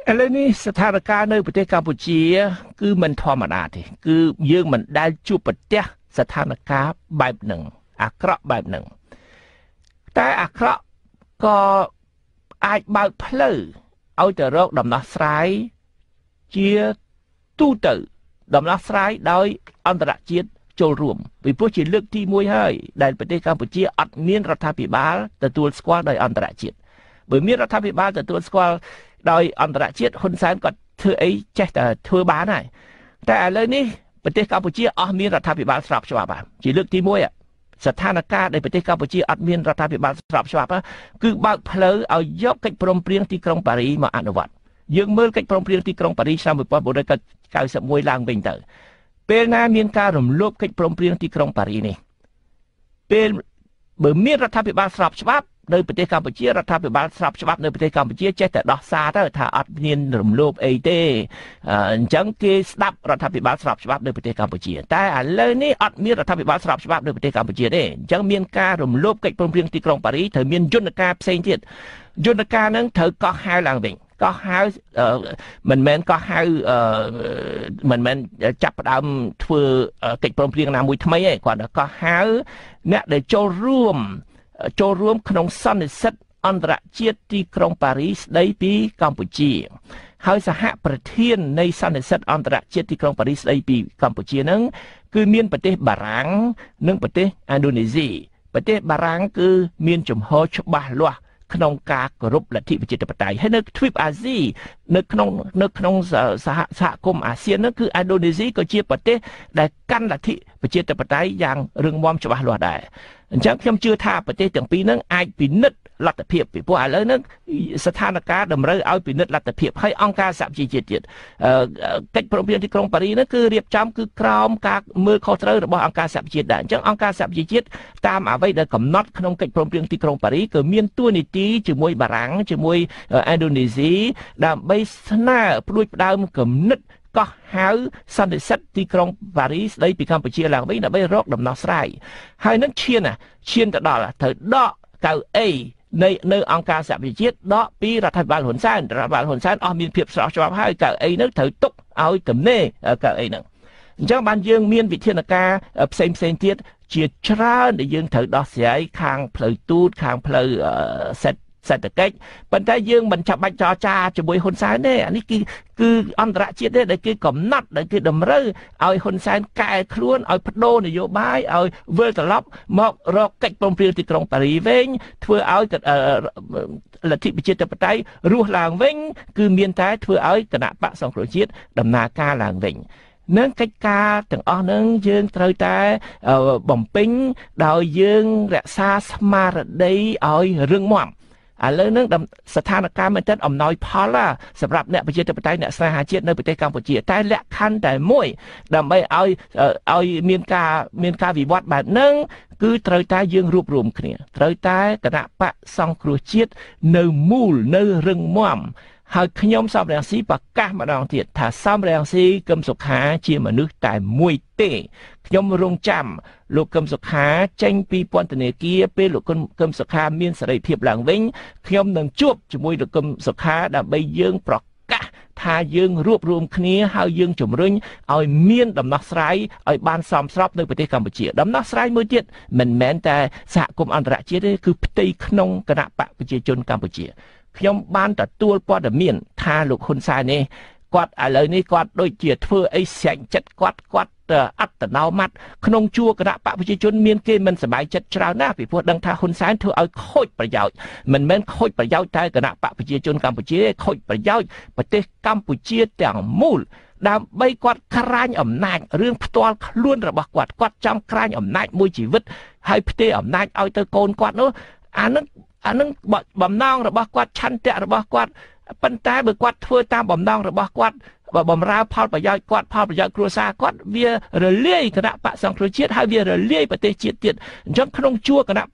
ឥឡូវនេះស្ថានភាពនៅប្រទេសកម្ពុជាគឺមិនធម្មតាទេគឺយើងមិនដែលជួបប្រទះស្ថានភាពបែបហ្នឹងអាក្រក់បែបហ្នឹងតែអាក្រក់ក៏អាចបើកផ្លូវឲ្យទៅរកដំណោះស្រាយជាទូទៅដំណោះស្រាយដោយអន្តរជាតិចូលរួមពីព្រោះជាលើកទីមួយហើយដែលប្រទេសកម្ពុជាអត់មានរដ្ឋាភិបាលទទួលស្គាល់ដោយអន្តរជាតិបើមានរដ្ឋាភិបាលទទួលស្គាល់ដោយអន្តរជាតិហ៊ុនសែនគាត់ធ្វើអីចេះតែធ្វើបានហើយតែឥឡូវនេះប្រទេសកម្ពុជាអស់មានរដ្ឋាភិបាលស្របច្បាប់ហើយជាលើកទីមួយស្ថានភាពដែលប្រទេសកម្ពុជាអត់មានរដ្ឋាភិបាលស្របច្បាប់គឺបើកផ្លូវឲ្យយកកិច្ចព្រមព្រៀងទីក្រុងប៉ារីមកអនុវត្តយើងមើលកិច្ចព្រមព្រៀងទីក្រុងប៉ារីឆ្នាំnineteen ninety-oneឡើងវិញទៅពេលណាមានការរំលោភកិច្ចព្រមព្រៀងទីក្រុងប៉ារីនេះពេលបើមានរដ្ឋាភិបាលស្របច្បាប់នៅប្រទេសកម្ពុជារដ្ឋាភិបាលស្របច្បាប់នៅប្រទេសកម្ពុជាចេះតែដោះសារទៅថាអត់មានរំលោភអីទេអញ្ចឹងគេស្ដាប់រដ្ឋាភិបាលស្របច្បាប់នៅប្រទេសកម្ពុជាតែឥឡូវនេះអត់មានរដ្ឋាភិបាលស្របច្បាប់នៅប្រទេសកម្ពុជាទេអញ្ចឹងមានការរំលោភកិច្ចព្រមព្រៀងទីក្រុងប៉ារីត្រូវមានយន្តការផ្សេងទៀតយន្តការហ្នឹងត្រូវកោះហៅឡើងវិញកោះហៅមិនមែនកោះហៅមិនមែនចាប់ផ្ដើមធ្វើកិច្ចព្រមព្រៀងណាមួយថ្មីទេគាត់កោះហៅអ្នកដែលចូលរួមចូលរួមក្នុងសន្និសីទអន្តរជាតិទីក្រុងប៉ារីស្ដីពីកម្ពុជាហើយសហប្រធាននៃសន្និសីទអន្តរជាតិទីក្រុងប៉ារីស្ដីពីកម្ពុជាហ្នឹងគឺមានប្រទេសបារាំងនិងប្រទេសឥណ្ឌូនេស៊ីប្រទេសបារាំងគឺមានជំហរច្បាស់លាស់ក្នុងការគោរពលទ្ធិប្រជាធិបតេយ្យហើយនៅទ្វីបអាស៊ីនៅក្នុងនៅក្នុងសហសហគមន៍អាស៊ាននោះគឺឥណ្ឌូនេស៊ីក៏ជាប្រទេសដែលកាន់លទ្ធិប្រជាធិបតេយ្យយ៉ាងរឹងមាំច្បាស់លាស់ដែរអញ្ចឹងខ្ញុំជឿថាប្រទេសទាំងពីរហ្នឹងអាចពិនិត្យលទ្ធភាពពីព្រោះឥឡូវហ្នឹងស្ថានភាពតម្រូវឲ្យពិនិត្យលទ្ធភាពហើយអង្គការសហប្រជាជាតិទៀតកិច្ចព្រមព្រៀងទីក្រុងប៉ារីហ្នឹងគឺរៀបចំគឺក្រោមការមើលខុសត្រូវរបស់អង្គការសហប្រជាជាតិដែរអញ្ចឹងអង្គការសហប្រជាជាតិតាមអ្វីដែលកំណត់ក្នុងកិច្ចព្រមព្រៀងទីក្រុងប៉ារីគឺមានតួនាទីជាមួយបារាំងជាមួយឥណ្ឌូនេស៊ីដើម្បីស្នើផ្ដួចផ្ដើមគំនិតកោះហៅសន្និសីទទីក្រុងប៉ារីស្ដីពីកម្ពុជាឡើងវិញដើម្បីរកដំណោះស្រាយហើយនឹងឈានឈានទៅដល់ត្រូវដកកៅអីនៅនៅអង្គការសហប្រជាជាតិដកពីរដ្ឋាភិបាលហ៊ុនសែនរដ្ឋាភិបាលហ៊ុនសែនអស់មានភាពស្រស់ច្បាប់ហើយកៅអីនោះត្រូវទុកឲ្យទំនេរកៅអីហ្នឹងអញ្ចឹងបានយើងមានវិធានការផ្សេងផ្សេងទៀតជាច្រើនដែលយើងត្រូវដោះស្រាយខាងផ្លូវទូតខាងផ្លូវសេដ្ឋសេដ្ឋកិច្ចប៉ុន្តែយើងមិនចាំបាច់ចរចាជាមួយហ៊ុនសែនទេអានេះគឺគឺអន្តរជាតិទេដែលគេកំណត់ដែលគេតម្រូវឲ្យហ៊ុនសែនកែខ្លួនឲ្យបដូរនយោបាយឲ្យវិលត្រឡប់មករកកិច្ចព្រមព្រៀងទីក្រុងប៉ារីវិញធ្វើឲ្យលទ្ធិប្រជាធិបតេយ្យរស់ឡើងវិញគឺមានតែធ្វើឲ្យគណៈបកសង្គ្រោះជាតិដំណើរការឡើងវិញនឹងកិច្ចការទាំងអស់នឹងយើងត្រូវតែបំពេញដោយយើងរក្សាស្មារតីឲ្យរឹងមាំឥឡូវហ្នឹងស្ថានភាពមែនទែនអំណោយផលសម្រាប់អ្នកប្រជាធិបតេយ្យអ្នកស្នេហាជាតិនៅប្រទេសកម្ពុជាតែលក្ខខណ្ឌតែមួយដើម្បីឲ្យឲ្យមានការមានការវិវត្តបែបហ្នឹងគឺត្រូវតែយើងរួបរวมគ្នាត្រូវតែគណៈបកសង្គ្រោះជាតិនៅមូលនៅរឹងមាំហើយខ្ញុំសំរងស៊ីប្រកាសម្ដងទៀតថាសំរងស៊ីកឹមសុខាជាមនុស្សតែមួយទេខ្ញុំរងចាំលោកកឹមសុខាចេញពីពន្ធនាគារពេលលោកកឹមសុខាមានសេរីភាពឡើងវិញខ្ញុំនឹងជួបជាមួយលោកកឹមសុខាដើម្បីយើងប្រកាសថាយើងរួបរวมគ្នាហើយយើងជំរុញឲ្យមានដំណោះស្រាយឲ្យបានសមស្របនៅប្រទេសកម្ពុជាដំណោះស្រាយមួយទៀតមិនមែនតែសហគមន៍អន្តរជាតិទេគឺផ្ទៃក្នុងគណៈបកប្រជាជនកម្ពុជាខ្ញុំបានទទួលព័ត៌មានថាលោកហ៊ុនសែននេះគាត់ឥឡូវនេះគាត់ដូចជាធ្វើអីស្រេចចិត្តគាត់គាត់អត្តនោម័តក្នុងជួរគណៈបកប្រជាជនមានគេមិនសប្បាយចិត្តច្រើនណាស់ពីព្រោះដឹងថាហ៊ុនសែនធ្វើឲ្យខូចប្រយោជន៍មិនមែនខូចប្រយោជន៍តែគណៈបកប្រជាជនកម្ពុជាខូចប្រយោជន៍ប្រទេសកម្ពុជាទាំងមូលដើម្បីគាត់ក្រាញអំណាចរឿងផ្ទាល់ខ្លួនរបស់គាត់គាត់ចង់ក្រាញអំណាចមួយជីវិតហើយផ្ទេរអំណាចឲ្យទៅកូនគាត់នោះអានឹងអានឹងបំណងរបស់គាត់ឆន្ទៈរបស់គាត់ប៉ុន្តែបើគាត់ធ្វើតាមបំណងរបស់គាត់បើបំរើផលប្រយោជន៍គាត់ផលប្រយោជន៍គ្រួសារគាត់វារលាយគណៈបកសង្គ្រោះជាតិហើយវារលាយប្រទេសជាតិទៀតអញ្ចឹងក្នុងជួរគណៈបក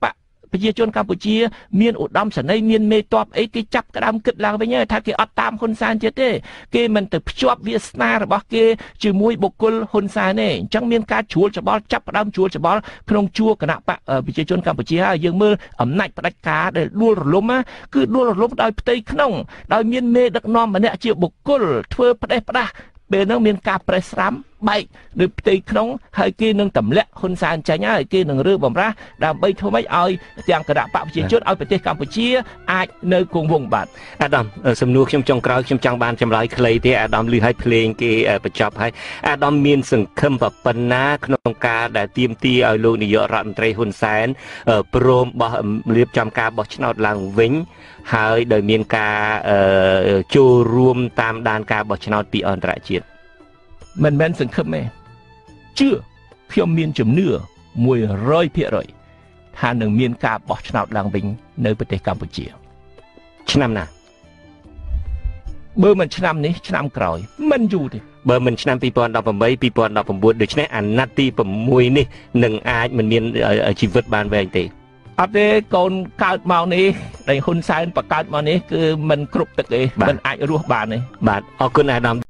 ប្រជាជនកម្ពុជាមានឧត្តមសេនីយ៍មានមេតបអីគេចាប់ក្តាមគិតឡើងវិញថាគេអត់តាមហ៊ុនសែនទៀតទេគេមិនទៅភ្ជាប់វាសនារបស់គេជាមួយបុគ្គលហ៊ុនសែនទេអញ្ចឹងមានការជួលច្បល់ចាប់ផ្ដើមជួលច្បល់ក្នុងជួរគណៈបកប្រជាជនកម្ពុជាហើយយើងមើលអំណាចផ្ដាច់ការដែលដួលរលំគឺដួលរលំដោយផ្ទៃក្នុងដោយមានមេដឹកនាំម្នាក់ជាបុគ្គលធ្វើផ្ដេសផ្ដាស់ពេលហ្នឹងមានការប្រេះស្រាំបែកនៅផ្ទៃក្នុងហើយគេនឹងទម្លាក់ហ៊ុនសែនចាញ់ហើយគេនឹងរើបំរាស់ដើម្បីធ្វើម៉េចឲ្យទាំងគណៈបកប្រជាជនឲ្យប្រទេសកម្ពុជាអាចនៅគង់វង្សបាទអាដាមសំណួរខ្ញុំចុងក្រោយខ្ញុំចង់បានចម្លើយខ្លីទេអាដាមឮឲ្យភ្លេងគេបញ្ចប់ហើយអាដាមមានសង្ឃឹមប៉ុណ្ណាក្នុងការដែលទាមទារឲ្យលោកនាយករដ្ឋមន្ត្រីហ៊ុនសែនព្រមបោះរៀបចំការបោះឆ្នោតឡើងវិញហើយដោយមានការចូលរួមតាមដានការបោះឆ្នោតពីអន្តរជាតិមិនមែនសង្ឃឹមទេជឿខ្ញុំមានជំនឿ មួយរយភាគរយ ថានឹងមានការបោះឆ្នោតឡើងវិញនៅប្រទេសកម្ពុជាឆ្នាំណាបើមិនឆ្នាំនេះឆ្នាំក្រោយមិនយូរទេបើមិនឆ្នាំពីរពាន់ដប់ប្រាំពីរ ពីរពាន់ដប់ប្រាំបួនដូច្នេះអាណត្តិទីប្រាំមួយនេះនឹងអាចមិនមានជីវិតបានវែងទេអត់ទេកូនកើតមកនេះដែលហ៊ុនសែនបង្កើតមកនេះគឺមិនគ្រប់ទឹកទេមិនអាចរស់បានទេបាទអរគុណអាដាម